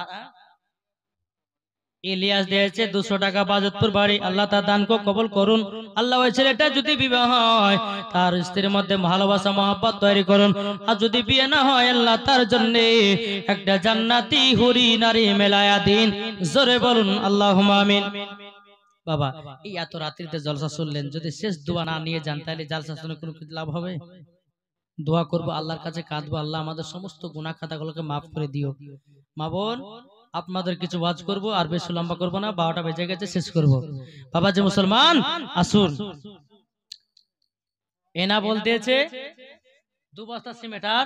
ইলিয়াস দিয়েছে 200 টাকা, বাজতপুর বাড়ি। আল্লাহ তার দানকে কবুল করুন। আল্লাহ ওই ছেলেটা যদি বিবাহ হয় তার স্ত্রীর মধ্যে ভালোবাসা মহব্বত তৈরি করুন। আর যদি বিয়ে না হয় আল্লাহ তার জন্য একটা জান্নাতি হুরি নারী মেলায়া দিন। জোরে বলুন আল্লাহুম্মা আমিন। বাবা এই এত রাত্রিতে জলসা শুনলেন, যদি শেষ দোয়া না নিয়ে যান তাহলে জলসা শুনে কোনো কিছু লাভ হবে? দোয়া করবো, আল্লাহর কাছে কাঁদবো, আল্লাহ আমাদের সমস্ত গুনাহ খাতাগুলোকে মাফ করে দিও। মা বোন আপনাদের কিছু ওয়াজ করব, আর বেশি লম্বা করব না, 12টা বেজে গেছে, শেষ করব। বাবা যে মুসলমান আসুন, এনা বলতেছে 2 বস্তা সিমেন্ট আর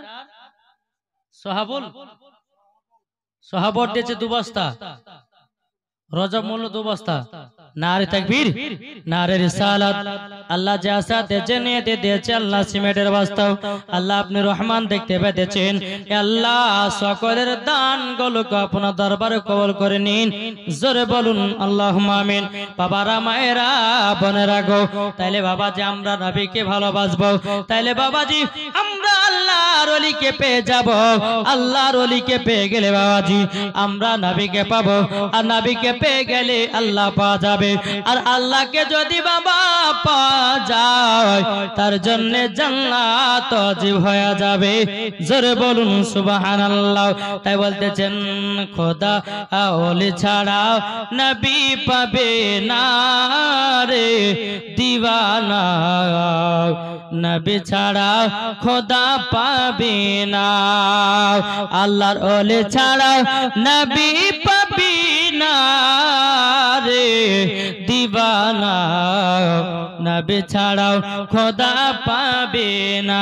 সোহাবর দিয়েছে 2 বস্তা, রজব মূল্য 2 বস্তা। নারে তাকবীর, নারে রিসালাত। আল্লাহ যে আসাতে জেনেতে দিয়েছে আল্লাহ সিমেন্টের বস্তা, আল্লাহ আপনি রহমান দেখতে পেতেছেন। আল্লাহ সকলের দানগুলোকে আপনার দরবারে কবুল করে নিন। জোরে বলুন আল্লাহুম্মা আমিন। বাবারা মায়েরা বোনেরা গো, তাইলে বাবাজি আমরা নবীকে ভালোবাসবো, তাইলে বাবাজি আমরা আল্লাহর ওলিকে পেয়ে যাব। আল্লাহর ওলিকে পেয়ে গেলে বাবাজি আমরা নবীকে পাবো, আর নবীকে পেয়ে গেলে আল্লাহ পাওয়া যাবে। আর আল্লাহকে যদি বাবা পাওয়া যায় তার জন্য জান্নাত ওয়াজিব হয়ে যাবে। জোরে বলুন সুবহানাল্লাহ। তাই বলতেছেন খোদা ওলি ছাড়া নবী পাবে না রে দিওয়ানা, নবী ছাড়া খোদা পাবে না। আল্লাহর ওলি ছাড়া নবী পাবি না রে দিওয়ানা, নবী ছাড়াও খোদা পাবে না।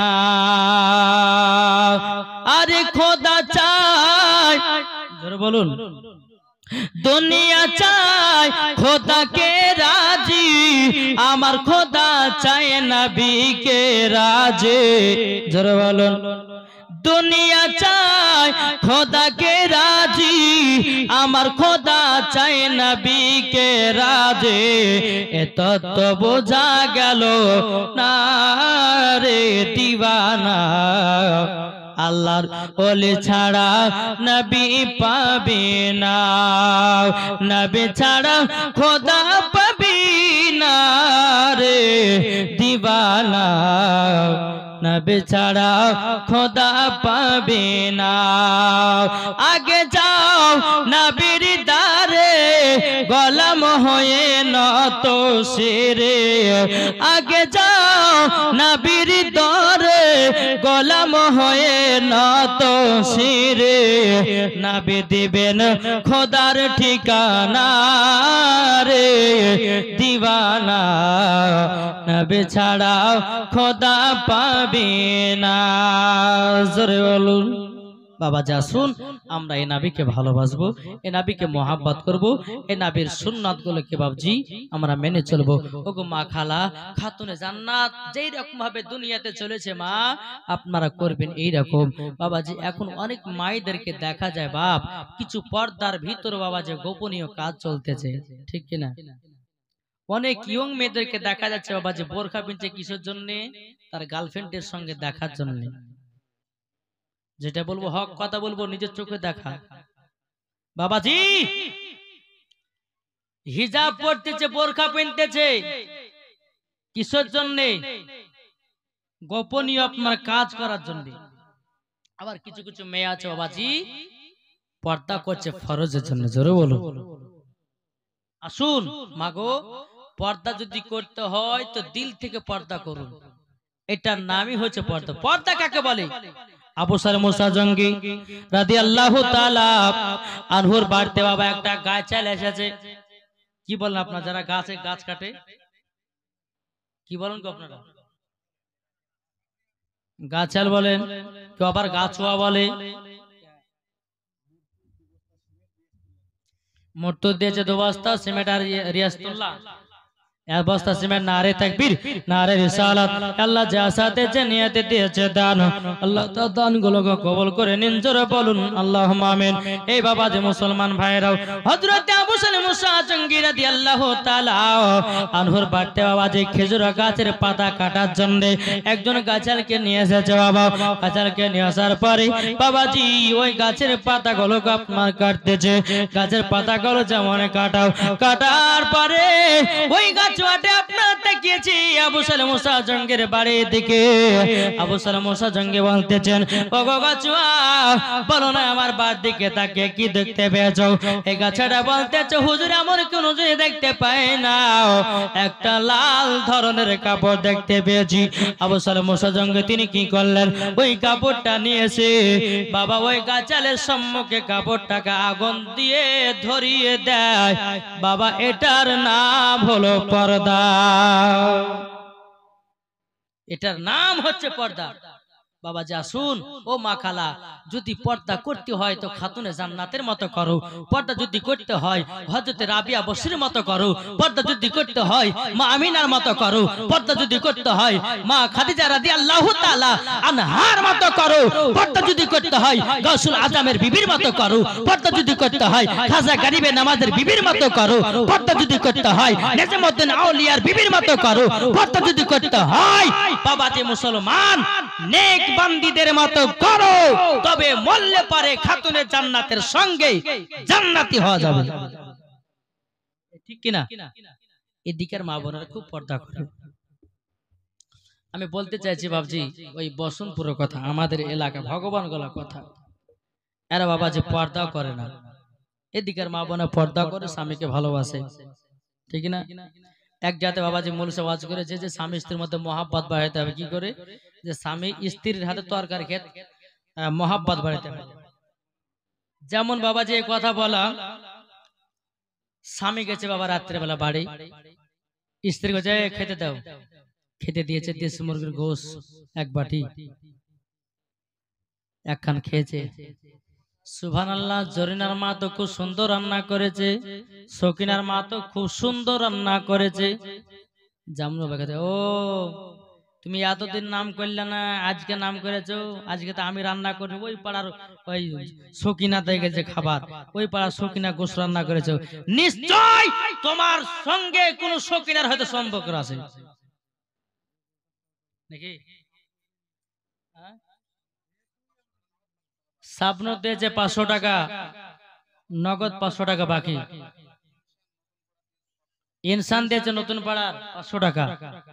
আরে খোদা চাই, জোরে বলুন দুনিয়া চাই খোদাকে রাজি, আমার খোদা চায় নবীকে রাজে। জোরে বলুন। দুনিয়া চাই খোদাকে রাজি, আমার খোদা চায় নবীকে রাজে। এ তত্ত্ব বোঝা গেল না রে দিওয়ানা, আল্লাহর ওলি ছাড়া নবী পাবি না, নবী ছাড়া খোদা পাবি না রে দিওয়ানা, নবী ছাড়া খোদা পাবি না। আগে যাও নবীর দারে, গোলাম হয়ে নত শিরে, আগে যাও নবীর দরে, গোলাম হয়ে নত শিরে। নবী দিবেন খোদার ঠিকানা রে দিওয়ানা, নবী ছাড়া খোদা পাবি না। জোরে বলুন। বাবা যা শুন, আমরা এই নবীকে ভালোবাসবো, এই নবীকে মোহাব্বত করব, এই নবীর সুন্নাত গুলোকে বাবজি আমরা মেনে চলবো। ওগো মা খালা খাতুনে জান্নাত যেই রকম ভাবে দুনিয়াতে চলেছে মা, আপনারা করবেন এই রকম। বাবাজি এখন অনেক মায়েদেরকে দেখা যায় বাপ কিছু পর্দার ভিতর বাবাজি গোপনীয় কাজ চলতেছে, ঠিক কিনা? অনেক ইয়ং মেয়েদেরকে দেখা যাচ্ছে বাবাজি বোরখা পিনছে কিসের জন্য? তার গার্লফ্রেন্ডের সঙ্গে দেখার জন্য। যেটা বলবো হক কথা বলবো, নিজের চোখে দেখা। বাবাজি হিজাব পরতেছে, বোরখা পিনতেছে কিসের জন্য? গোপনীয় আপনার কাজ করার জন্য। আবার কিছু কিছু মেয়ে আছে বাবাজি পর্দা করছে ফরজের জন্য। জোরে বলো। আসুন মাগো, পর্দা যদি করতে হয় তো দিল থেকে পর্দা করুন, এটার নামই হচ্ছে পর্দা। পর্দা কাকে বলে? আবু সালেহ মুসা জঙ্গি রাদিয়াল্লাহু তাআলা আনহুর বাড়িতে বাবা একটা গাছাল এসেছে। কি বলেন আপনারা যারা গাছ কাটে, কি বলেন গো আপনারা? গাছাল বলেন, কেউ আবার গাছুয়া বলে। মোটর দিয়েছে 2 বস্তা সিমেন্ট আর রিয়াসতুল্লাহ, এক বস্তা সিমেন্ট। নারে তাকবীর, নারে রিসালাত। আল্লাহ যা সাথে যে নিয়তে দিয়েছে দান, আল্লাহ তার দানগুলোকে কবুল করে নিন। জোরে বলুন আল্লাহুম্মা আমিন। এই বাবা যে মুসলমান ভাইরাও, হযরত আবু সালেহ মুসা জঙ্গি রাদিয়াল্লাহু তাআলা আনহুর বাড়িতে বাবা যে খেজুর গাছের পাতা কাটার জন্য একজন গাছালকে নিয়ে এসেছে। বাবা গাছালকে নিয়ে আসার পরে বাবাজি ওই গাছের পাতাগুলোকে আপনার কাটতেছে। গাছের পাতাগুলো যেমন কাটাও, কাটার পরে ওই গাছ আপনার তাকিয়েছি আবু সালেহ মুসা জঙ্গের বাড়ির দিকে। আবু সালেহ মুসা জঙ্গি বলতেছেন, ও গো গাছুয়া বলো না আমার বাড়ির দিকে তাকিয়ে কি দেখতে পেয়েছো? এই গাছটা বলতেছে হুজুর আমার কোন জিনিস দেখতে পাই না, একটা লাল ধরনের কাপড় দেখতে পেয়েছি। আবু সালেহ মুসা জঙ্গি তিনি কি করলেন? ওই কাপড়টা নিয়েছে বাবা ওই গাছালের সম্মুখে কাপড়টাকে আগুন দিয়ে ধরিয়ে দেয়। বাবা এটার নাম হলো পর্দা, এটার নাম হচ্ছে পর্দা। বাবা যা শুন ও মা খালা, যদি পর্দা করতে হয় তো খাতুনে জান্নাতের মতো করো, পর্দা যদি করতে হয় হযরতে রাবিয়া বসরির মতো করো, পর্দা যদি করতে হয় মা আমিনার মতো করো, পর্দা যদি করতে হয় মা খাদিজা রাদিয়াল্লাহু তাআলা আনহার মতো করো, পর্দা যদি করতে হয় গাউসুল আজমের বিবির মতো করো, পর্দা যদি করতে হয় খাজা গরিবে নামাজের বিবির মতো করো, পর্দা যদি করতে হয় নিজামউদ্দিন আউলিয়ার বিবির মতো করো, পর্দা যদি করতে হয় বাবা যে মুসলমান নেক বান্দীদের মতো করো, তবে মরলে পারে খাতুনে জান্নাতের সঙ্গে জান্নাতি হওয়া যাবে, ঠিক কিনা? এদিকের মা বোনেরা খুব পর্দা করে। আমি বলতে চাইছি বাবজি ওই বসন্তপুরের কথা, আমাদের এলাকা ভগবান গলা কথা, এরা বাবা যে পর্দা করে না। এদিকের মা বোনা পর্দা করে, স্বামীকে ভালোবাসে, ঠিক না? এক জাতে বাবাজি মূলসে ওয়াজ করেছে যে স্বামী স্ত্রীর মধ্যে মহাব্বত বাড়াইতে হবে। কি করে? যে স্বামী স্ত্রীর হাতে তরকারি খেত মহাব্বত বাড়াইতে হবে। যেমন বাবাজি এই কথা বলা, স্বামী গেছে বাবা রাত্রেবেলা বাড়ি, স্ত্রী গেছে খেতে দাও, খেতে দিয়েছে দেশি মুরগির গোশ এক বাটি, একখান খেয়েছে, সুবহানাল্লাহ। জরিনার মা তো খুব সুন্দর রান্না করেছে, সকিনার মা তো খুব সুন্দর রান্না করেছে। জামনু বাগাতে ও তুমি এতদিন নাম করলে না, আজকে নাম করেছো। আজকে তো আমি রান্না করি, ওই পাড়ার ওই সকিনা থেকে যে খাবার, ওই পাড়ার সকিনা গোশ রান্না করেছো। নিশ্চয় তোমার সঙ্গে কোন সকিনার হয়তো সম্পর্ক আছে নাকি? স্বপ্ন দিয়েছে 500 টাকা নগদ, 500 টাকা বাকি। ইনসান দিয়েছে নতুন পাড়ার 500 টাকা।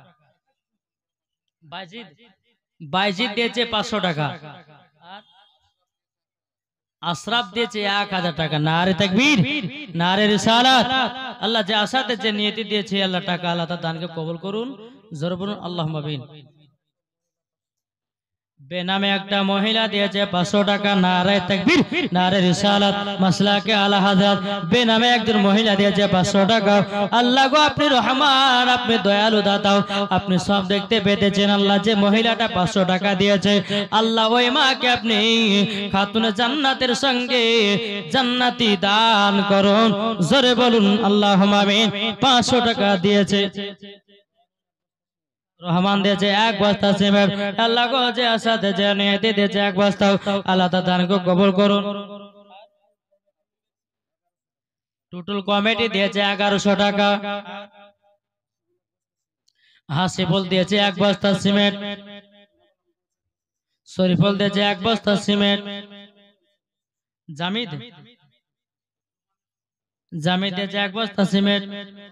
বাইজিদ দিয়েছে 500 টাকা। আশরাফ দিয়েছে 1000 টাকা। নারে তাকবীর, নারে রিসালাত। আল্লাহ যে আশাতে যে নিয়তি দিয়েছে আল্লাহ টাকা, আল্লাহ তার দানকে কবুল করুন। জোরে বলুন আল্লাহুম্মা আমিন। বেনামে একটা মহিলা দিয়েছে 500 টাকা। নারে তাকবীর, নারে রিসালাত, মাসলাকে আলা হযরত। বেনামে একজন মহিলা দিয়েছে 500 টাকা। আল্লাহ গো আপনি রহমান, আপনি দয়ালু দাতা, আপনি সব দেখতে পেতেছেন। আল্লাহ যে মহিলাটা 500 টাকা দিয়েছে, আল্লাহ ওই মাকে আপনি খাতুনে জান্নাতের সঙ্গে জান্নাতি দান করুন। জোরে বলুন আল্লাহুম্মা আমিন। 500 টাকা দিয়েছে রহমান, দিয়েছে 1 বস্তা সিমেন্ট। আল্লাহ গো যে আসাতে যে নিয়তি দিয়েছে 1 বস্তা, আল্লাহ তার দানকে কবুল করুন। টোটাল কমিটি দিয়েছে 1100 টাকা। হাসিবুল দিয়েছে 1 বস্তা সিমেন্ট। শরীফুল দিয়েছে 1 বস্তা সিমেন্ট। জামিদ দিয়েছে 1 বস্তা সিমেন্ট।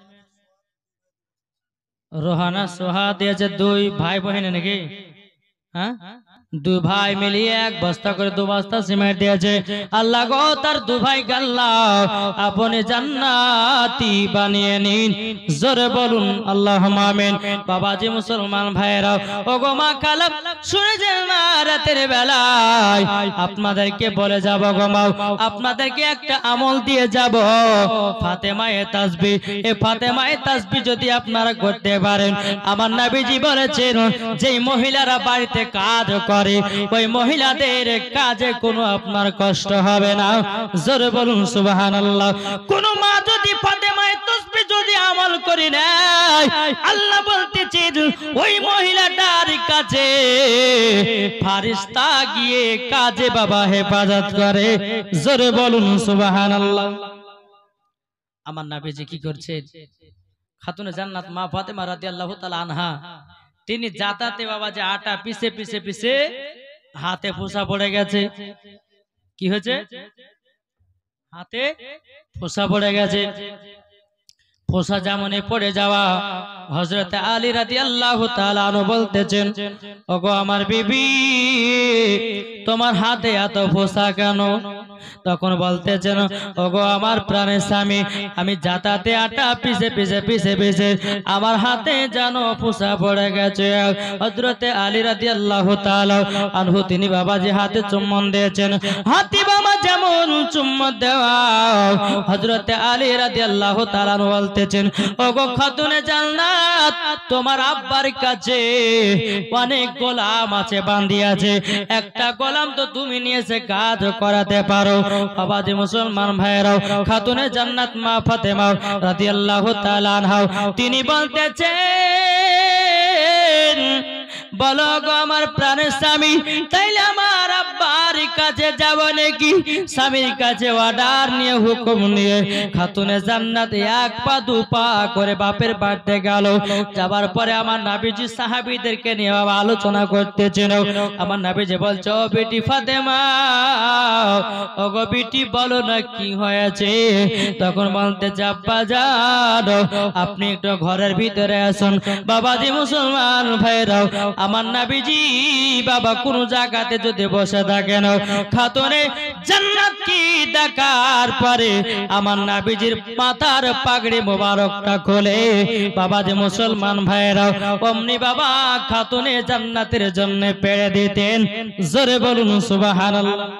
রোহানা সোহা দিয়েছে 2 ভাই বোন নাকি? হ্যাঁ, 2 ভাই মিলিয়ে 1 বস্তা করে 2 বস্তা সিমেন্ট দিয়েছে। আল্লাহ গো তার 2 ভাইকে আল্লাহ আপনি জান্নাতি বানিয়ে নিন। জোরে বলুন আল্লাহুম্মা আমিন। বাবাজি মুসলমান ভাইরা, ওগো মা কালাম শুনে যে মা রাতের বেলায় আপনাদেরকে বলে যাব গো মা, আপনাদেরকে একটা আমল দিয়ে যাব, ফাতেমায়ে তাসবিহ। এই ফাতেমায়ে তাসবিহ যদি আপনারা করতে পারেন, আমার নবীজি বলেছেন যেই মহিলারা বাড়িতে কাজ করে ওই মহিলাদের কাজে কোনো আপনার কষ্ট হবে না। জোরে বলুন সুবহানাল্লাহ। কোন মা যদি ফাতেমায়ে তাসবিহ যদি আমল করে নেয়, আল্লাহ বলতেছেন ওই মহিলাটার কাছে ফেরেশতা গিয়ে কাজে বাবা হেফাজত করে। জোরে বলুন সুবহানাল্লাহ। আমার নবীজি কি করছেন? খাতুনে জান্নাত মা ফাতেমা রাদিয়াল্লাহু তাআলা আনহা, তিনি যাতাতে বাবা যে আটা পিছে পিছে পিছে হাতে ফোঁসা পড়ে গেছে। কি হয়েছে? হাতে ফোঁসা পড়ে গেছে। ফোঁসা যেমনই পড়ে যাওয়া, হযরত আলী রাদিয়াল্লাহু তাআলা আনহু বলতেছেন, ওগো আমার বিবি, তোমার হাতে এত ফোঁসা কেন? তখন বলতেছেন, ওগো আমার প্রাণের স্বামী, আমি যাতাতে আটা পিছে পিছে পিছে পিছে আমার হাতে যেন ফোঁসা পড়ে গেছে। হযরত আলী রাদিয়াল্লাহু তাআলা আনহু তিনি বাবাজি হাতে চুম্বন দিয়েছেন। হাতি বাবা যেমন চুম্বন দেওয়া, হযরত আলী রাদিয়াল্লাহু তাআলা বলতেছেন, ওগো খাতুনে জান্নাত, তোমার আব্বার কাছে অনেক গোলাম আছে, বান্দি আছে, একটা গোলাম তো তুমি নিয়েছে কাজ করাতে পারো। বাবাজি মুসলমান ভাইরাও, খাতুনে জান্নাত মা ফাতেমা রাদিয়াল্লাহু তাআলা আনহা তিনি বলতেছেন, বলো গো আমার প্রাণের স্বামী, তাইলে আমার আব্বার কাছে যাব নাকি? স্বামীর কাছে অর্ডার নিয়ে হুকুম নিয়ে খাতুনে জান্নাত 1 পা 2 পা করে বাপের বাড়িতে গেল। যাবার পরে আমার নবীজি সাহাবীদেরকে নিয়ে আলোচনা করতেছেন। আমার নবীজি বলছে, ও বেটি ফাতেমা, ওগো বেটি বলো না কি হয়েছে? তখন বলতেছে, আব্বা জান আপনি একটু ঘরের ভিতরে আসুন। বাবাজি মুসলমান ভাইরাও, আমার নবীজি বাবা কোন জায়গাতে যদি বসে থাকেন, খাতুনে জান্নাত কি দেখার পরে আমার নবীজির মাথার পাগড়ি মোবারকটা খোলে। বাবাজি মুসলমান ভাইরাও, অমনি বাবা খাতুনে জান্নাতের জন্য পেড়ে দিতেন। জোরে বলুন সুবহানাল্লাহ।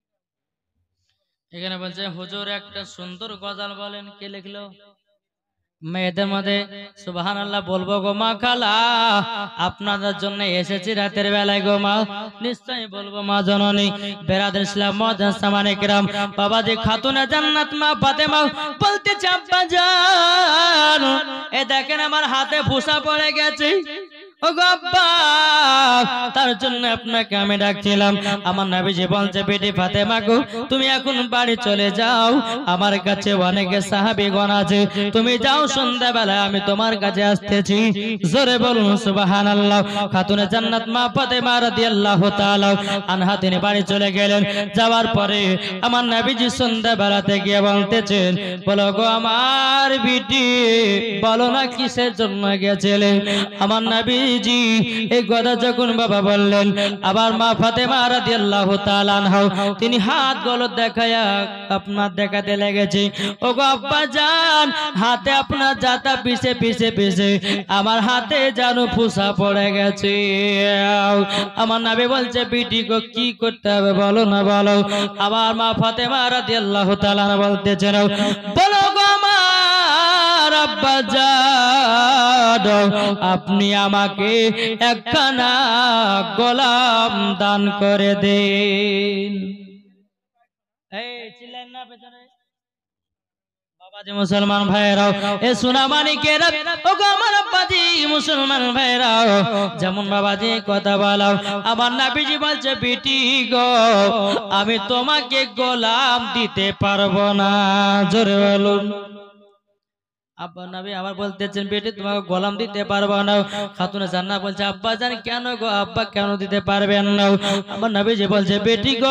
এখানে বলছে হুজুর একটা সুন্দর গজল বলেন। কে লিখলো? মেয়েদের মধ্যে সুবহানাল্লাহ বলবো গো মা খালা, আপনাদের জন্য এসেছি রাতের বেলায় গো মা, নিশ্চয়ই বলবো মা জননী। বেরাদর ইসলাম মুআজ্জাজ সামানে কিরাম, বাবাজি খাতুনে জান্নাত মা ফাতেমা বলতে আব্বা জান, এ দেখেন আমার হাতে ফোঁসা পড়ে গেছে, ও গো আব্বা, তার জন্য আপনাকে আমি ডাকছিলাম। আমার নবীজি বলছে বেটি ফাতেমা গো, তুমি এখন বাড়ি চলে যাও, আমার কাছে অনেক সাহাবীগণ আছে, তুমি যাও, সন্ধ্যাবেলা আমি তোমার কাছে আসতেছি। জোরে বলুন সুবহানাল্লাহ। খাতুনে জান্নাত মা ফাতেমা রাদিয়াল্লাহু তাআলা আনহা তিনি বাড়ি চলে গেলেন। যাওয়ার পরে আমার নবীজি সন্ধ্যাবেলাতে গিয়ে বলতেছেন, বলো গো আমার বিটি, বলো না কিসের জন্য গেছিলে। আমার নবী জি এই কথা যখন বাবা বললেন, আবার মা ফাতেমা রাদিয়াল্লাহু তাআলা আনহা তিনি হাত গলত দেখায়া আপনার দেখাতে লেগেছে, ও গো আব্বা জান, হাতে আপনার জাতা পিছে পিছে পিছে আমার হাতে যেন ফোঁসা পড়ে গেছে। আমার নবী বলছে বিটি গো কি করতে হবে বলো না বলো। আবার মা ফাতেমা রাদিয়াল্লাহু তাআলা বলতেছেন, বলো গো আমার আব্বা জান, আপনি আমাকে একখানা গোলাম দান করে দেন। এই চিল্লেন না পেছনে বাবাজি মুসলমান ভাইরাও, এ সোনা মানিকেরা, ও গো আমার আব্বাজি মুসলমান ভাইরাও, যেমন বাবাজি কথা বলাও, আমার নবীজি বলছে বেটি গো, আমি তোমাকে গোলাম দিতে পারবো না। জোরে বলুন। আব্বা নবী আবার বলতেছেন বেটি তোমাকে গোলাম দিতে পারবো না। খাতুনে জান্নাত বলছে আব্বা জান কেন গো আব্বা, কেন দিতে পারবেন না। আমার নবীজি বলছে বেটি গো,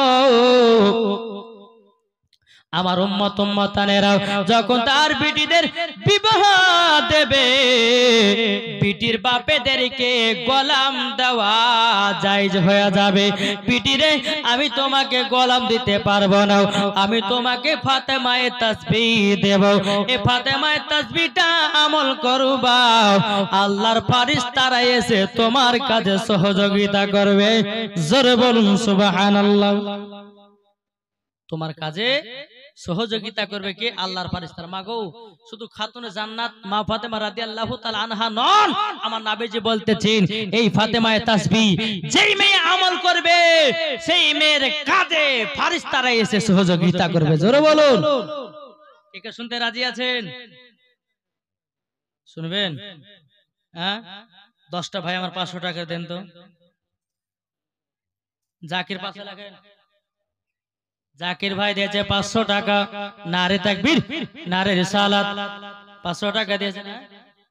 আমার উম্মত উম্মতানেরা যখন তার বিটিদের বিবাহ দেবে, বিটির বাপেদেরকে গোলাম দেওয়া জায়েজ হয়ে যাবে। বিটিরে আমি তোমাকে গোলাম দিতে পারবো না, আমি তোমাকে ফাতেমায়ে তাসবিহ দেব। এই ফাতেমায়ে তাসবিহটা আমল করবা, আল্লাহর ফেরেশতারা এসে তোমার কাজে সহযোগিতা করবে। জোরে বলুন সুবহানাল্লাহ। তোমার কাজে সহযোগিতা করবে কে? আল্লাহর ফেরেশতারা। মাগো শুধু খাতুনে জান্নাত মা ফাতেমা রাদিয়াল্লাহু তাআলা আনহা নন, আমার নবীজি বলতেছেন এই ফাতেমায়ে তাসবিহ যেই মেয়ে আমল করবে সেই মেয়ের কাজে ফেরেশতারা এসে সহযোগিতা করবে। জোরে বলুন। কে শুনতে রাজি আছেন? শুনবেন? হ্যাঁ 10টা ভাই আমার 500 টাকা দেন তো। জাকির পাশে লাগেন। জাকির ভাই দিয়েছে 500 টাকা। নারে তাকবীর, নারে রিসালাত। 500 টাকা দিয়েছে না?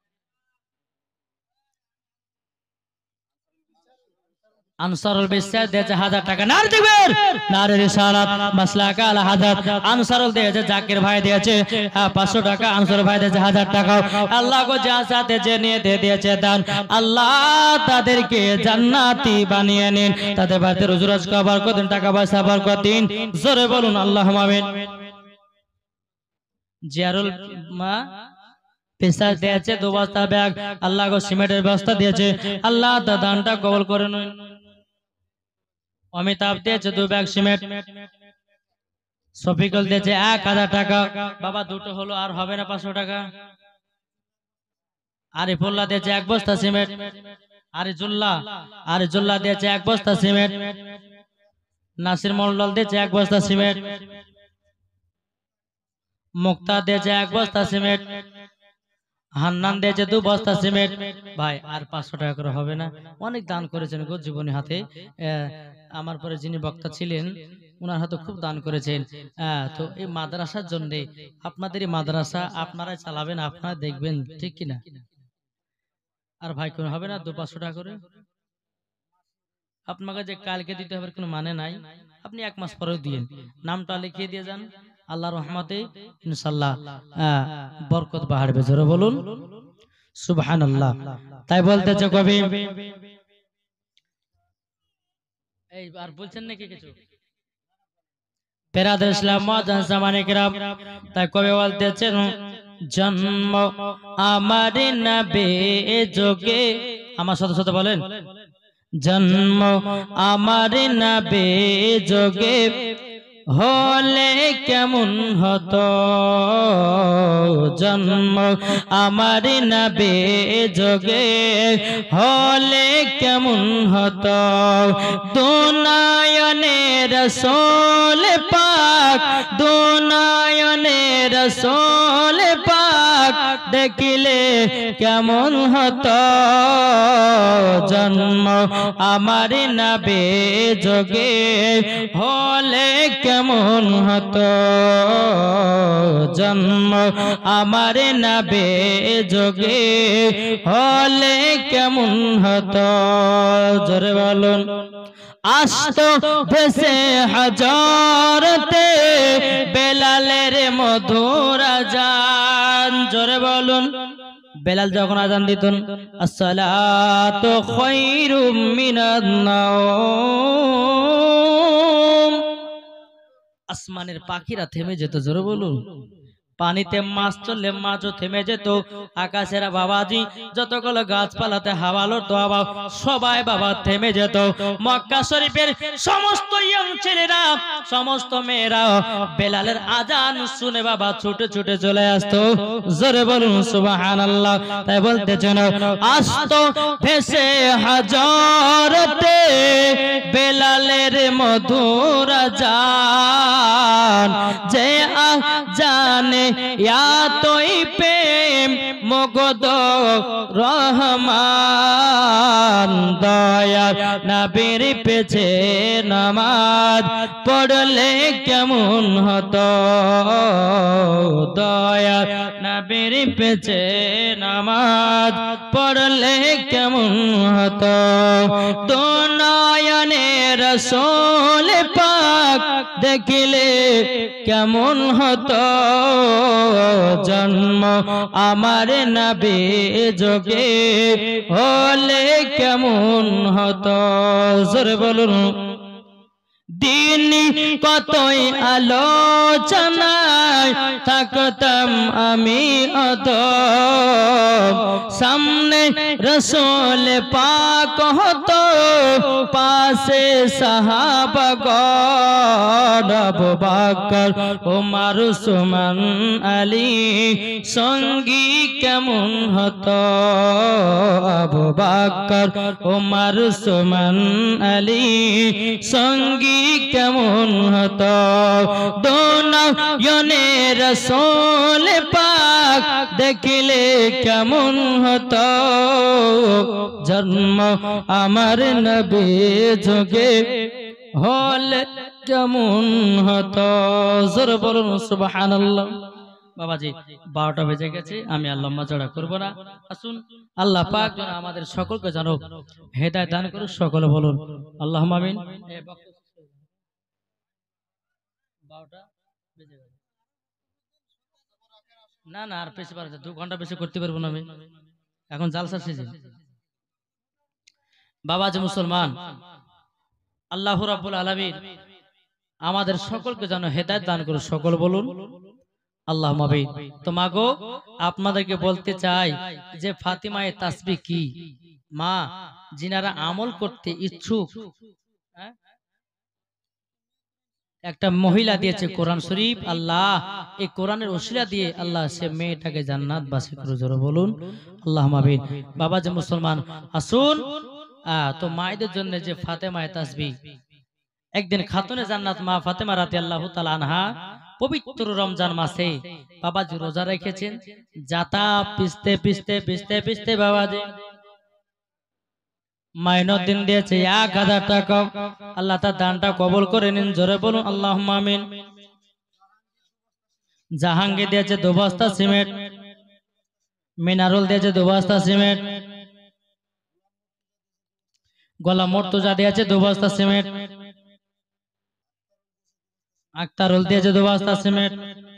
আনসারুল বিশ্বাস দিয়েছে 1000 টাকা। নারে তাকবীর, নারে রিসালাত। মাসলাকা আল হাজার। আনসারুল দিয়েছে, জাকির ভাই দিয়েছে 500 টাকা, আনসারুল ভাই দিয়েছে 1000 টাকা। আল্লাহ को যার সাথে যে নিয়ে দিয়েছে দান, আল্লাহ তাদেরকে জান্নাতি বানিয়ে নিন, তাদের বাড়িতে রুজি রোজগার বরকত দিন, টাকা পয়সা বরকত দিন। জোরে বলুন আল্লাহুম্মা আমিন। জিয়ারুল মা পেশাজ দিয়েছে 2 বস্তা ব্যাগ, আল্লাহ को সিমেন্টের বস্তা দিয়েছে, আল্লাহ তার দানটা কবুল করে নিন। অমিতাভ দিয়েছে 2 ব্যাগ সিমেন্ট। শফিকুল দিয়েছে 1000 টাকা। বাবা দুটো হলো, আর হবে না 500 টাকা। আরিফুল্লাহ দিয়েছে 1 বস্তা সিমেন্ট। আরিজুল্লাহ দিয়েছে 1 বস্তা সিমেন্ট। নাসির মন্ডল দিয়েছে 1 বস্তা সিমেন্ট। মুক্তা দিয়েছে 1 বস্তা সিমেন্ট। হান্নান দিয়েছে 2 বস্তা সিমেন্ট। ভাই আর 500 টাকা করে হবে না? অনেক দান করেছেন গো জীবনী হাতে। আমার পরে যিনি বক্তা ছিলেন ওনার হাতে খুব দান করেছেন। তো এই মাদ্রাসার জন্য, আপনাদের এই মাদ্রাসা আপনারা চালাবেন, আপনারা দেখবেন, ঠিক কিনা? আর ভাই কোন হবে না 200-500 টাকা করে? আপনাকে যে কালকে দিতে হবে কোনো মানে নাই, আপনি 1 মাস পরেও দিয়েন, নামটা লিখিয়ে দিয়ে যান, আল্লাহর রহমতে ইনশাআল্লাহ বরকত বাড়বে। জোরে বলুন সুবহানাল্লাহ। তাই বলতেছে কবি, এই আর বলছেন নাকি কিছু? বেরাদর ইসলাম মুআজ্জাজ জামানে কিরাম, তাই কবি বলতেছেন জন্ম আমার নবে যোগে, আমার সাথে সাথে বলেন, জন্ম আমার নবে যোগে হলে কেমন হতো জন্ম আমার নবী যোগে হলে কেমন হতো দুনায়নে রসূল পাক দুনায়নে রসূল পাক দেখিলে কেমন হতো জন্ম আমার নবী যোগে হলে কেমন হতো জন্ম আমার নবী যোগে হলে কেমন হতো জোরে বলুন আসতো ভেসে হাজারতে বেলালের মধুর আজান জোরে বলুন বেলাল যখন আজান দিতেন আসসালাতু খায়রুম মিনান নাওম আসমানের পাখিরা থেমে যেত জোরে বলুন পানিতে মাছ চললে মাছও থেমে যেত আকাশের বাবাজি যতগুলো গাছপালাতে হাওয়া লড়তো সবাই বাবা থেমে যেত মক্কা শরীফের সমস্ত ইয়ং ছেলেরা সমস্ত মেয়েরা বেলালের আজান শুনে বাবা ছুটে ছুটে চলে আসতো জোরে বলুন সুবহানাল্লাহ তাই বলতেছেন আসতো ভেসে হাজারতে বেলালের মধুর আজান যে জানে তোই প্রেম মগদ রহমান দয়া নবীর পেছে নামাজ পড়লে কেমন হতো দয়া নবীর পেছে নামাজ পড়লে কেমন হতো দুনয়নে রসূল পাক দেখিলে কেমন হতো জন্ম আমার নবী যোগে হলে কেমন হতো জোরে বলুন দিন কতই আলোচনায় থাকতাম আমি অদব সামনে রসূল পাক হতো পাশে সাহাবাগণ আবু বকর ওমর উসমান আলী সঙ্গী কেমন হতো আবু বকর ওমর উসমান আলী সঙ্গী কেমন হতো দুনয়নে রসূল পাক দেখিলে কেমন হতো জন্ম আমার নবী যোগে হলে কেমন হতো জোরে বলুন সুবহানাল্লাহ বাবাজি 12টা বেজে গেছে আমি আর লম্বা চড়া করব না আসুন আল্লাহ পাক যেন আমাদের সকলকে যেন হেদায়েত দান করুন সকলে বলুন আল্লাহুম্মা আমিন 12টা বেজে গেছে না না আর বেশি পারবে 2 ঘন্টা বেশি করতে পারবো না আমি এখন জালসা সিজন বাবাজি মুসলমান আল্লাহ রাব্বুল আলামিন আমাদের সকলকে যেন হেদায়েত দান করুন সকল বলুন আল্লাহুম্মা আমিন তো মাগো আপনাদেরকে বলতে চাই যে ফাতিমায়ে তাসবিহ কি মা যিনারা আমল করতে ইচ্ছুক একটা মহিলা দিয়েছে কোরআন শরীফ আল্লাহ এই কোরআনের ওসিলা দিয়ে আল্লাহ সে মেয়েটাকে জান্নাতবাসী করে জোরে বলুন আল্লাহুম্মা আমিন বাবাজি মুসলমান আসুন তো মায়েদের জন্য যে ফাতেমায়ে তাসবিহ একদিন খাতুনে জান্নাত মা ফাতেমা রাদিয়াল্লাহু তাআলা আনহা পবিত্র রমজান মাসে বাবাজি রোজা রেখেছেন জাতা পিছতে পিছতে পিছতে পিছতে বাবাজি মাইনুদ্দিন দিয়েছে 1000 টাকা আল্লাহ তার দানটা কবুল করে নিন জোরে বলুন আল্লাহুম্মা আমিন জাহাঙ্গীর দিয়েছে 2 বস্তা সিমেন্ট মিনারুল দিয়েছে 2 বস্তা সিমেন্ট গোলাম মুর্তজা দিয়েছে 2 বস্তা সিমেন্ট আক্তারুল দিয়েছে 2 বস্তা সিমেন্ট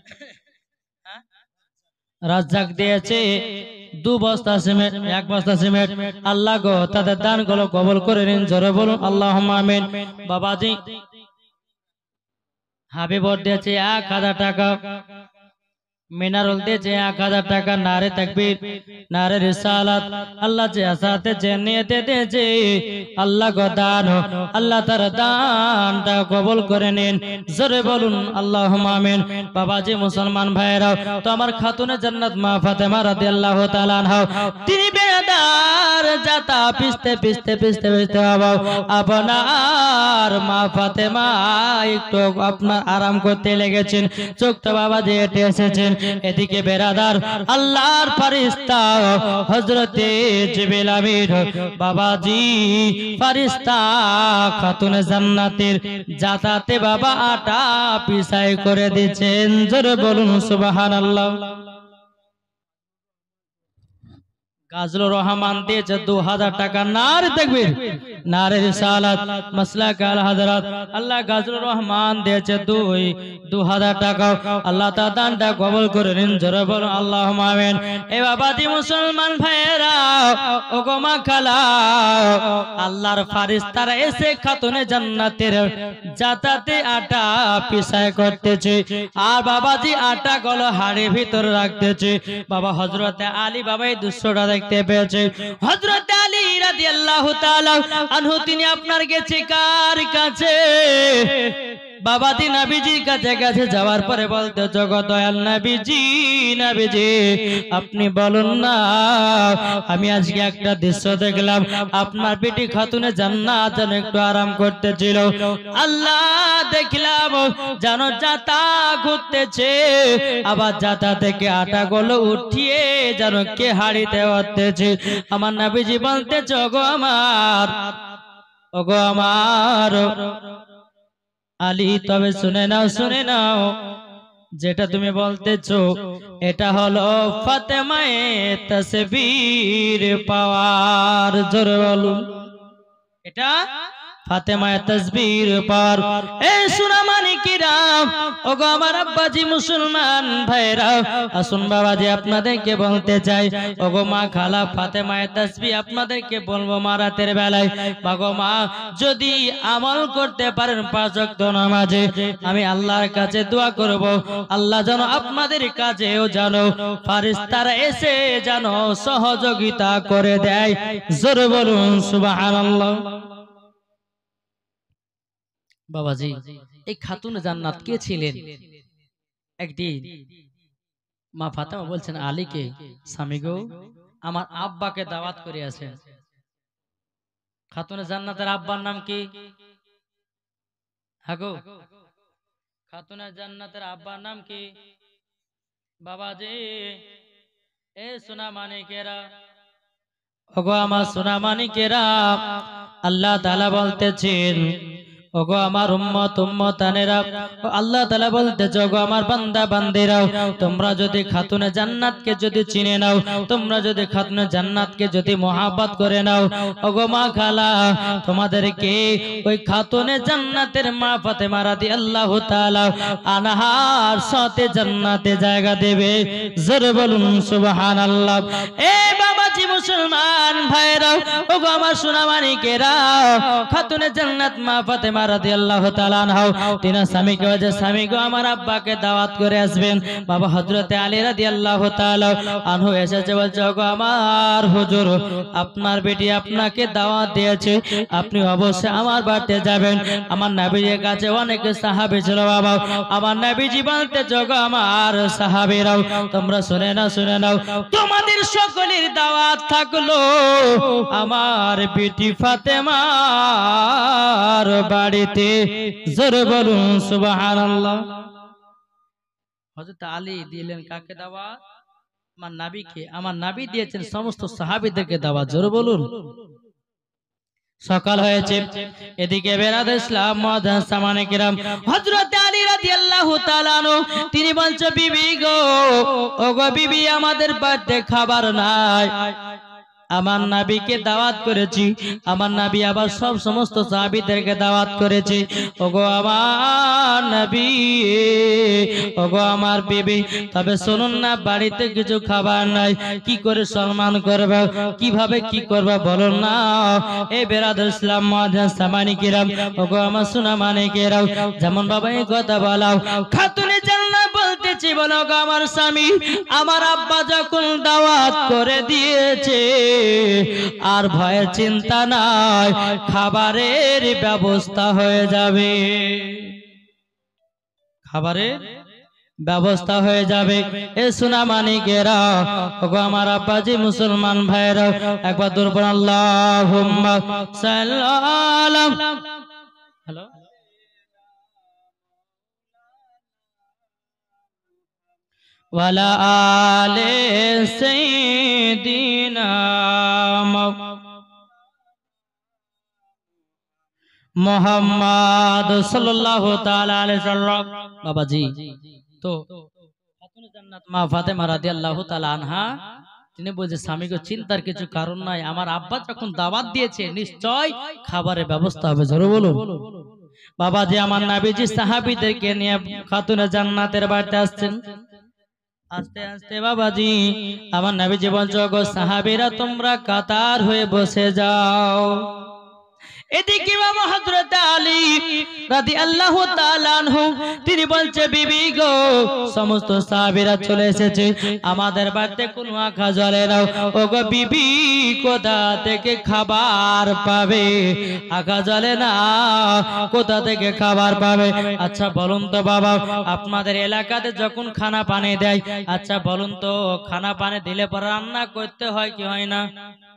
রাজ্জাক দিয়েছে 2 বস্তা সিমেন্ট 1 বস্তা সিমেন্ট আল্লাহ গো তাদের দানগুলো কবুল করে নিন জোরে বলুন আল্লাহুম্মা আমিন বাবাজি হাবিবর দিয়েছে 1000 টাকা মিনারল দিয়েছে 1000 টাকা, নারে তাকবীর, নারে রিসালাত। আল্লাহ যে আসাতে যে নিয়তে দিয়েছে আল্লাহ গদান, আল্লাহ তার দানটা কবুল করে নিন। জোরে বলুন আল্লাহুম্মা আমিন। বাবাজি মুসলমান ভাইরাও, তো আমার খাতুনে জান্নাত মা ফাতেমা রাদিয়াল্লাহু তাআলা আনহা, তিনি বেড়াদার যাতা পিছতে পিছতে পিছতে পিছতে আপনার মা ফাতেমা একটু আপনার আরাম করতে লেগেছেন, চোখটা বাবাজি হেঁটে এসেছেন। এদিকে বেরাদার আল্লাহর ফেরেশতা হযরতে জিবরিল আমিন বাবাজি ফেরেশতা খাতুনে জান্নাতের জাতাতে বাবা আটা পিছাই করে দিয়েছেন। জোরে বলুন সুবহানাল্লাহ। কাজলুর রহমান দিয়েছে 2000 টাকা, নারে তাকবীর, নারে রিসালাত, মাসলাক আল হযরত। আল্লাহ কাজলুর রহমান দিয়েছে 2000 টাকা, আল্লাহ তার দানটা কবুল করে নিন। জোরে বলুন আল্লাহুম্মা আমিন। এ বাবাজি মুসলমান ভাইয়েরা, ও গো মা খালা, আল্লাহর ফেরেশতারা এসে খাতুনে জান্নাতের জাতাতে আটা পিছাই করতেছে, আর বাবাজি আটা গুলো হাড়ের ভিতর রাখতেছে। বাবা হযরতে আলী বাবা এই দৃশ্যটা দেখতে পেয়েছে। হযরত আলী রাদিয়াল্লাহু তাআলা আনহু তিনি আপনার গেছে কার কাছে? বাবাজি নবীজির কাছে কাছে যাওয়ার পরে বলতে, জগৎ দয়াল নবীজি, নবীজি আপনি বলুন না, আমি আজকে একটা দৃশ্য দেখলাম, আপনার বেটি খাতুনে জান্নাত যেন একটু আরাম করতেছিল। আল্লাহ দেখলাম যেন জাতা ঘুরতেছে, আবার জাতা থেকে আটা গুলো উঠিয়ে যেন কে হাড়িতে হতেছে। আমার নবীজি বলতেছে, ওগো আমার আলী, তবে শুনে নাও, শুনে নাও, যেটা তুমি বলতেছো এটা হলো ফাতেমায়ে তাসবীর পাওয়ার। জোরে বলুন, এটা ফাতেমায়ে তাসবীর পাওয়ার। এই সোনা মানিকেরা, ওগো আমার আব্বাজি মুসলমান ভাইরা, আসুন বাবাজি আপনাদেরকে বলতে চাই, ওগো মা খালা ফাতেমায়ে তাসবীহ আপনাদেরকে বলবো মা রাতের বেলায়, বাগো মা যদি আমল করতে পারেন 5 ওয়াক্ত নামাজে, আমি আল্লাহর কাছে দোয়া করব, আল্লাহ যেন আপনাদের কাজেও যেন ফেরেশতারা এসে যেন সহযোগিতা করে দেয়। জোরে বলুন সুবহানাল্লাহ। বাবাজি এই খাতুন জান্নাত কে ছিলেন? একদিন মা ফাতেমা বলছেন আলীকে, স্বামী গো, আমার আব্বাকে দাওয়াত করে আছেন। খাতুনে জান্নাতের আব্বার নাম কি? হ্যাঁ গো, খাতুনে জান্নাতের আব্বার নাম কি? বাবাজি এ সোনা মানিকেরা, ওগো আমার সোনা মানিকেরা, আল্লাহ তাআলা বলতেছেন, ওগো আমার উম্মত উম্মতানেরা, আল্লাহ তাআলা বলতেছে, ওগো আমার বান্দা বান্দিরা, তোমরা যদি খাতুনে জান্নাতকে যদি চিনে নাও, তোমরা যদি খাতুনে জান্নাতকে যদি মহব্বত করে নাও, ওগো মা খালা, তোমাদেরকে ওই খাতুনে জান্নাতের মা ফাতেমা রাদিয়াল্লাহু তাআলা আনহার সাথে জান্নাতে জায়গা দেবে। জোরে বলুন সুবহানাল্লাহ। এ বাবাজি মুসলমান ভাইরা, ওগো আমার সোনা মানিকেরা, খাতুনে জান্নাত মা ফাতেমা রাদিয়াল্লাহু তাআলা আনহা তিনি স্বামীকে বলে, স্বামী গো, আমার আব্বাকে দাওয়াত করে আসবেন। বাবা হযরতে আলী রাদিয়াল্লাহু তাআলা আনহু এসেছে, বলছে, ওগো আমার হুজুর, আপনার বেটি আপনাকে দাওয়াত দিয়েছে, আপনি অবশ্যই আমার বাড়িতে যাবেন। আমার নবীর কাছে অনেক সাহাবী ছিল বাবা, আমার নবীজি বলতে, ওগো আমার সাহাবীরাও, তোমরা শুনে নাও, শুনে নাও, তোমাদের সকলের দাওয়াত থাকলো আমার বেটি ফাতেমার বাড়িতে। জোরে বলুন সুবহানাল্লাহ। হযরত আলী দিলেন কাকে দাওয়াত? আমার নবীকে। আমার নবী দিয়েছেন সমস্ত সাহাবীদেরকে দাওয়াত। জোরে বলুন। সকাল হয়েছে, এদিকে বেরাদ ইসলাম মুআজ্জাজ সামানে কিরাম, হযরত আলী রাদিয়াল্লাহু তাআলা আনহু তিনি বলছে, বিবি গো, ওগো বিবি, আমাদের বাড়িতে খাবার নাই। আমার নবীকে দাওয়াত করেছি, আমার নবী আবার সব সমস্ত সাহাবীদেরকে দাওয়াত করেছে। ওগো আমার নবী, ওগো আমার বিবি, তবে শুনুন না, বাড়িতে কিছু খাবার নাই, কি করে সম্মান করবে, কিভাবে কি করবে বলুন না। এই বেরাদর ইসলাম মুআজ্জাজ সামানি কিরাম, ওগো আমার সোনা মানিকেরাও, যেমন বাবা এই কথা বলাও, খাতুনে জান্নাত বলতে দিয়েছি বলো গো আমার স্বামী, আমার আব্বা যখন দাওয়াত করে দিয়েছে আর ভয়ের চিন্তা নাই, খাবারের ব্যবস্থা হয়ে যাবে, খাবারের ব্যবস্থা হয়ে যাবে। এ সোনা মানিকেরা, ওগো আমার আব্বাজি মুসলমান ভাইরা, একবার দুরবন আল্লাহুম্মা সাল্লাল্লাহু হ্যালো ওয়ালা আলে সাইয়্যিদিনা মুহাম্মদ সাল্লাল্লাহু তাআলা আলাইহি সাল্লাম। বাবাজি, তো খাতুনে জান্নাত মা ফাতেমা রাদিয়াল্লাহু তাআলা আনহা তিনি বলছে, স্বামীকে চিন্তার কিছু কারণ নাই, আমার আব্বা যখন দাওয়াত দিয়েছে নিশ্চয় খাবারের ব্যবস্থা হবে। জোরে বলুন। বাবাজি, আমার নবীজি সাহাবীদেরকে নিয়ে খাতুনে জান্নাতের বাড়িতে আসছেন। আস্তে আস্তে বাবাজি আমার নবীজি বলছে, গো সাহাবীরা তোমরা কাতার হয়ে বসে যাও। এদিকে বাবা হযরত আলী রাদিয়াল্লাহু তাআলা আনহু তিনি বলছে, বিবি গো সমস্ত সাহাবীরা চলে এসেছে, আমাদের বাড়িতে কোনো আঁখা জ্বলে না। ও গো বিবি, কোথা থেকে খাবার পাবে? আঁখা জ্বলে না, কোথা থেকে খাবার পাবে? আচ্ছা বলুন তো বাবা, আপনাদের এলাকাতে যখন খানা পানি দেয়, আচ্ছা বলুন তো খানা পানি দিলে পরে রান্না করতে হয় কি হয় না?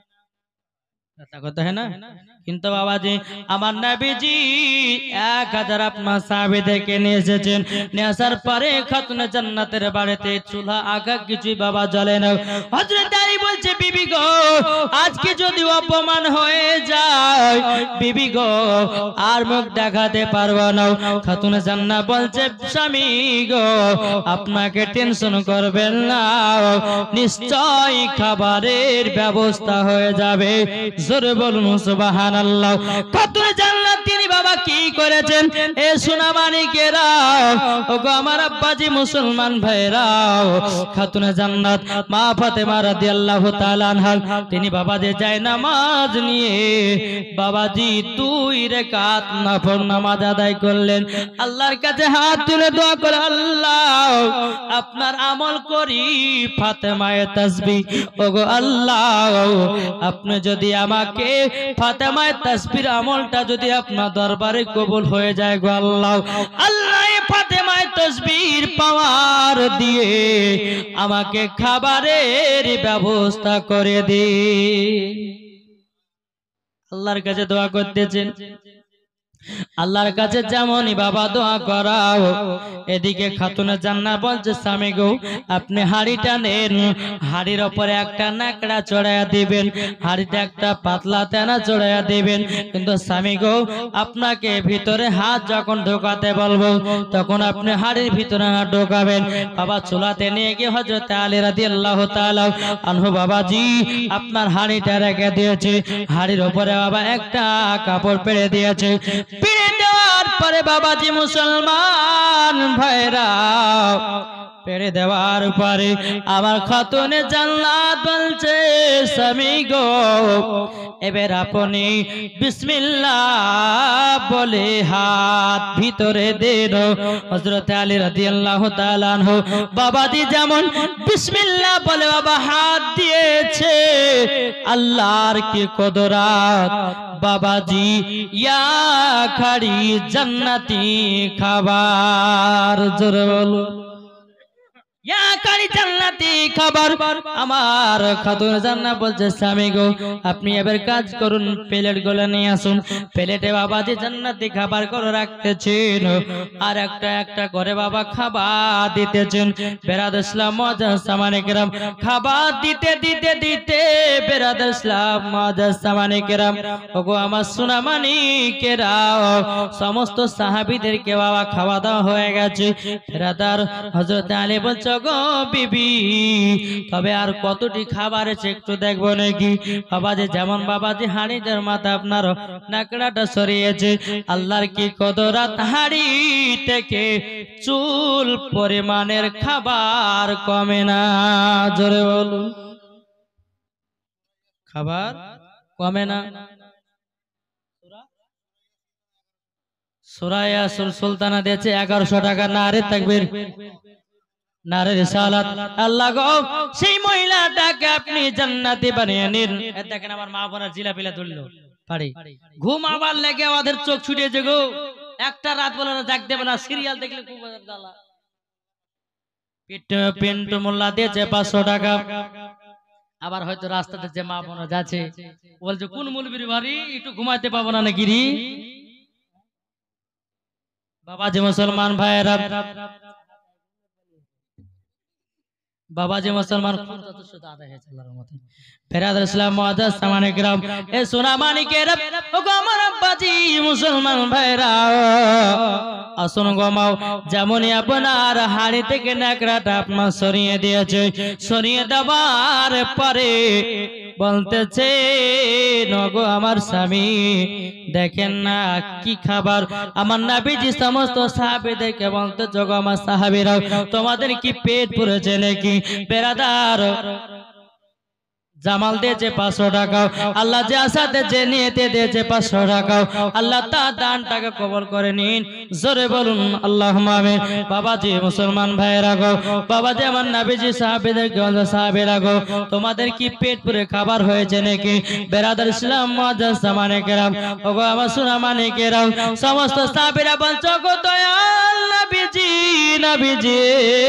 কথা হয় না? কিন্তু বাবাজি আমার নবীজি 1000 আপনার সাহাবীদেরকে নিয়ে এসেছেন, নিয়ে আসার পরে খাতুনে জান্নাতের বাড়িতে চুলা আগা কিছুই বাবা জ্বলে না। হযরত আলী বলছে, বিবি গো আজকে যদি অপমান হয়ে যায়, বিবি গো আর মুখ দেখাতে পারবো না। খাতুনে জান্নাত বলছে, স্বামী গো আপনাকে টেনশন করবেন না, নিশ্চয় খাবারের ব্যবস্থা হয়ে যাবে। জোরে বলুন সুবহানাল্লাহ। খাতুনে জান্নাত তিনি বাবা কি করেছেন? এ সোনা মানিকেরা, ওগো আমার আব্বাজি মুসলমান ভাইরা, খাতুনে জান্নাত মা ফাতেমা রাদিয়াল্লাহু তাআলা আনহা তিনি বাবা যে যায় নামাজ নিয়ে বাবাজি 2 রাকাত নফল নামাজ আদায় করলেন। আল্লাহর কাছে হাত তুলে দোয়া করে, আল্লাহ আপনার আমল করি ফাতেমায়ে তাসবিহ, ওগো আল্লাহ আপনি যদি আমাকে ফাতেমায়ে তাসবির আমলটা যদি আপনার দরবারে কবুল হয়ে যায় গো আল্লাহ, আল্লাহ ফাতেমায়ে তাসবির পাওয়ার দিয়ে আমাকে খাবারের ব্যবস্থা করে দিন। আল্লাহর কাছে দোয়া করতেছেন। আল্লাহর কাছে যেমনই বাবা দোয়া করাও, এদিকে খাতুনে জান্নাত বলছে, স্বামী গো আপনি হাড়িটা নেন, হাড়ির উপরে একটা নাকড়া চড়াইয়া দিবেন, হাড়িতে একটা পাতলা তেনা চড়াইয়া দিবেন। কিন্তু স্বামী গো আপনাকে ভিতরে হাত যখন ঢোকাতে বলবো তখন আপনি হাড়ির ভিতরে হাত ঢোকাবেন। বাবা চুলাতে নিয়ে গিয়ে হযরত আলী রাদিয়াল্লাহু তাআলা আনহু বাবাজি আপনার হাড়িটা রেখে দিয়েছে, হাড়ির উপরে বাবা একটা কাপড় পেড়ে দিয়েছে। পেড়ে দেওয়ার পরে বাবাজি মুসলমান ভাইরা, পেড়ে দেওয়ার পরে আমার খাতুনে জান্নাত বলছে, স্বামী গো এবার আপনি বিসমিল্লাহ বলে হাত ভিতরে দেন। হযরত আলী রাদিয়াল্লাহু তাআলা আনহু বাবাজি যেমন বিসমিল্লাহ বলে বাবা হাত দিয়েছে, আল্লাহর কি কুদরত বাবাজি, ইয়া খাড়ি জান্নাতি খাবার। জোরে বলুন, ইয়া খাড়ি জান্নাতি খাবার। আমার খাতুনে জান্নাত বলছে, স্বামী গো আপনি এবার কাজ করুন, প্লেট গুলো নিয়ে আসুন। প্লেটে বাবাজি জান্নাতি খাবার করে রাখতেছেন, আর একটা একটা করে বাবা খাবার দিতেছেন। বেরাদর ইসলাম মুআজ্জাজ সামানে কেরাম, খাবার দিতে দিতে দিতে বেরাদর ইসলাম মুআজ্জাজ সামানে কেরাম, ওগো আমার সোনা মানিকেরা, সমস্ত সাহাবীদেরকে বাবা খাওয়া দাওয়া হয়ে গেছে। বেরাদর হযরত আলী বলছে, গো বিবি তবে আর কতটি খাবার আছে একটু দেখবো নাকি? বাবাজি যেমন বাবাজি হাড়িটার মাথা আপনার নাকড়াটা সরিয়েছে, আল্লাহর কি কুদরত, হাড়ি থেকে চুল পরিমাণের খাবার কমে না। জোরে বলুন, খাবার কমে না। সূরা ইয়াসিন সুলতানা দিয়েছে 1100 টাকা। নারে তাকবীর। নারে রিসালাত আল্লাহ গো সেই মহিলাটাকে আপনি জান্নাতি বানিয়ে নিন। দেখেন আমার মা বোনের জিলাপিলা তুললো পারি ঘুম আবার লেগে ওদের চোখ ছুটিয়েছে গো, একটা রাত বলে না জাগ দেবে না, সিরিয়াল দেখলে খুব জ্বালা। পিন্টু মোল্লা দিয়েছে 500 টাকা। আবার হয়তো রাস্তাতে যে মা বোনা যাচ্ছে বলছে কোন মুলবির বাড়ি, একটু ঘুমাইতে পাবো না নাকি রে বাবাজি মুসলমান ভাইয়েরা, বাবাজি মুসলমান ফেরাদ ইসলাম মুআজ্জাজ সামানে গ্রাম এ সোনা মানিকেরা ও গো আমার আব্বাজি মুসলমান ভাইরা আসুন গো মাও, যেমনই আপনার হাড়ি থেকে ন্যাকড়াটা আপনার সরিয়ে দিয়েছে, সরিয়ে দেওয়ার পরে বলতেছে নগো আমার স্বামী দেখেন না কি খাবার, আমার নবীজি সমস্ত সাহাবীদেরকে বলতে জগো আমার সাহাবীরা তোমাদের কি পেট পুরেছে নাকি? বেরাদার জামাল দিয়েছে 500 টাকা, আল্লাহ যে আসাতে যে নিয়েতে দিয়েছে 500 টাকা, আল্লাহ তার দানটাকে কবুল করে নিন, জোরে বলুন আল্লাহুম্মা আমিন। বাবাজি মুসলমান ভাইরা গো, বাবাজি আমার নবীজি সাহাবীদেরকে বলতে সাহাবীরা গো তোমাদের কি পেট পুরে খাবার হয়েছে নাকি? বেরাদার ইসলাম মুআজ্জাজ সামানে কেরাম ও গো আমার সোনা মানিকেরা সমস্ত সাহাবীরা বলছো গো দয়াল নবীজি, নবীজি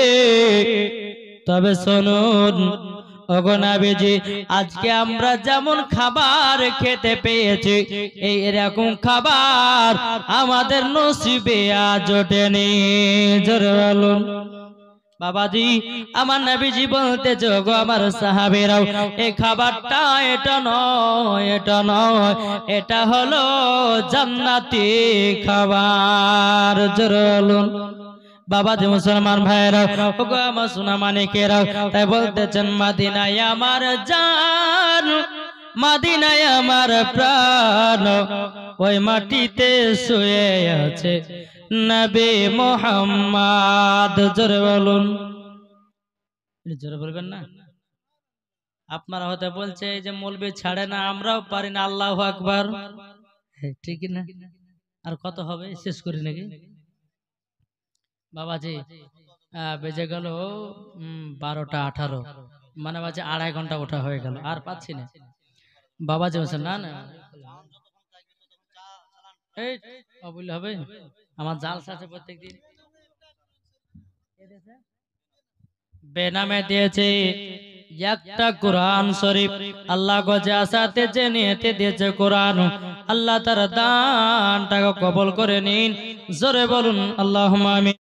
তবে শুনুন ওগো নবীজি আজকে আমরা যেমন খাবার খেতে পেয়েছি এই এরকম খাবার আমাদের নসিবে আজ ওঠেনি, জোরে বলুন। বাবাজি আমার নবীজি বলতে যোগো আমার সাহাবীরাও এই খাবারটা এটা নয়, এটা নয়, এটা হলো জান্নাতি খাবার, জোরে বলুন। বাবাজি মুসলমান ভাইরা ও গো আমার সোনা মানিকেরা তাই বলতেছেন মদিনায় আমার জান, মদিনায় আমার প্রাণ, ওই মাটিতে শুয়ে আছে নবী মুহাম্মদ, জোরে বলুন। জোরে বলবেন না, আপনারা হয়তো বলছে এই যে মৌলবি ছাড়ে না আমরাও পারি না, আল্লাহু আকবার, ঠিক না? আর কত হবে শেষ করি নাকি? বাবাজি বেজে গেল 12টা 18, মানে বাজে 2.5 ঘন্টা ওঠা হয়ে গেল, আর পাচ্ছি না। বাবাজি বলছেন না না এই বললে হবে, আমার জাল আছে প্রত্যেকদিন বেনামে দিয়েছে একটা কোরআন শরীফ, আল্লাহ গজে আসাতে যে নিয়েতে দিয়েছে কোরআন, আল্লাহ তার দানটাকে কবুল করে নিন, জোরে বলুন আল্লাহুম্মা আমিন।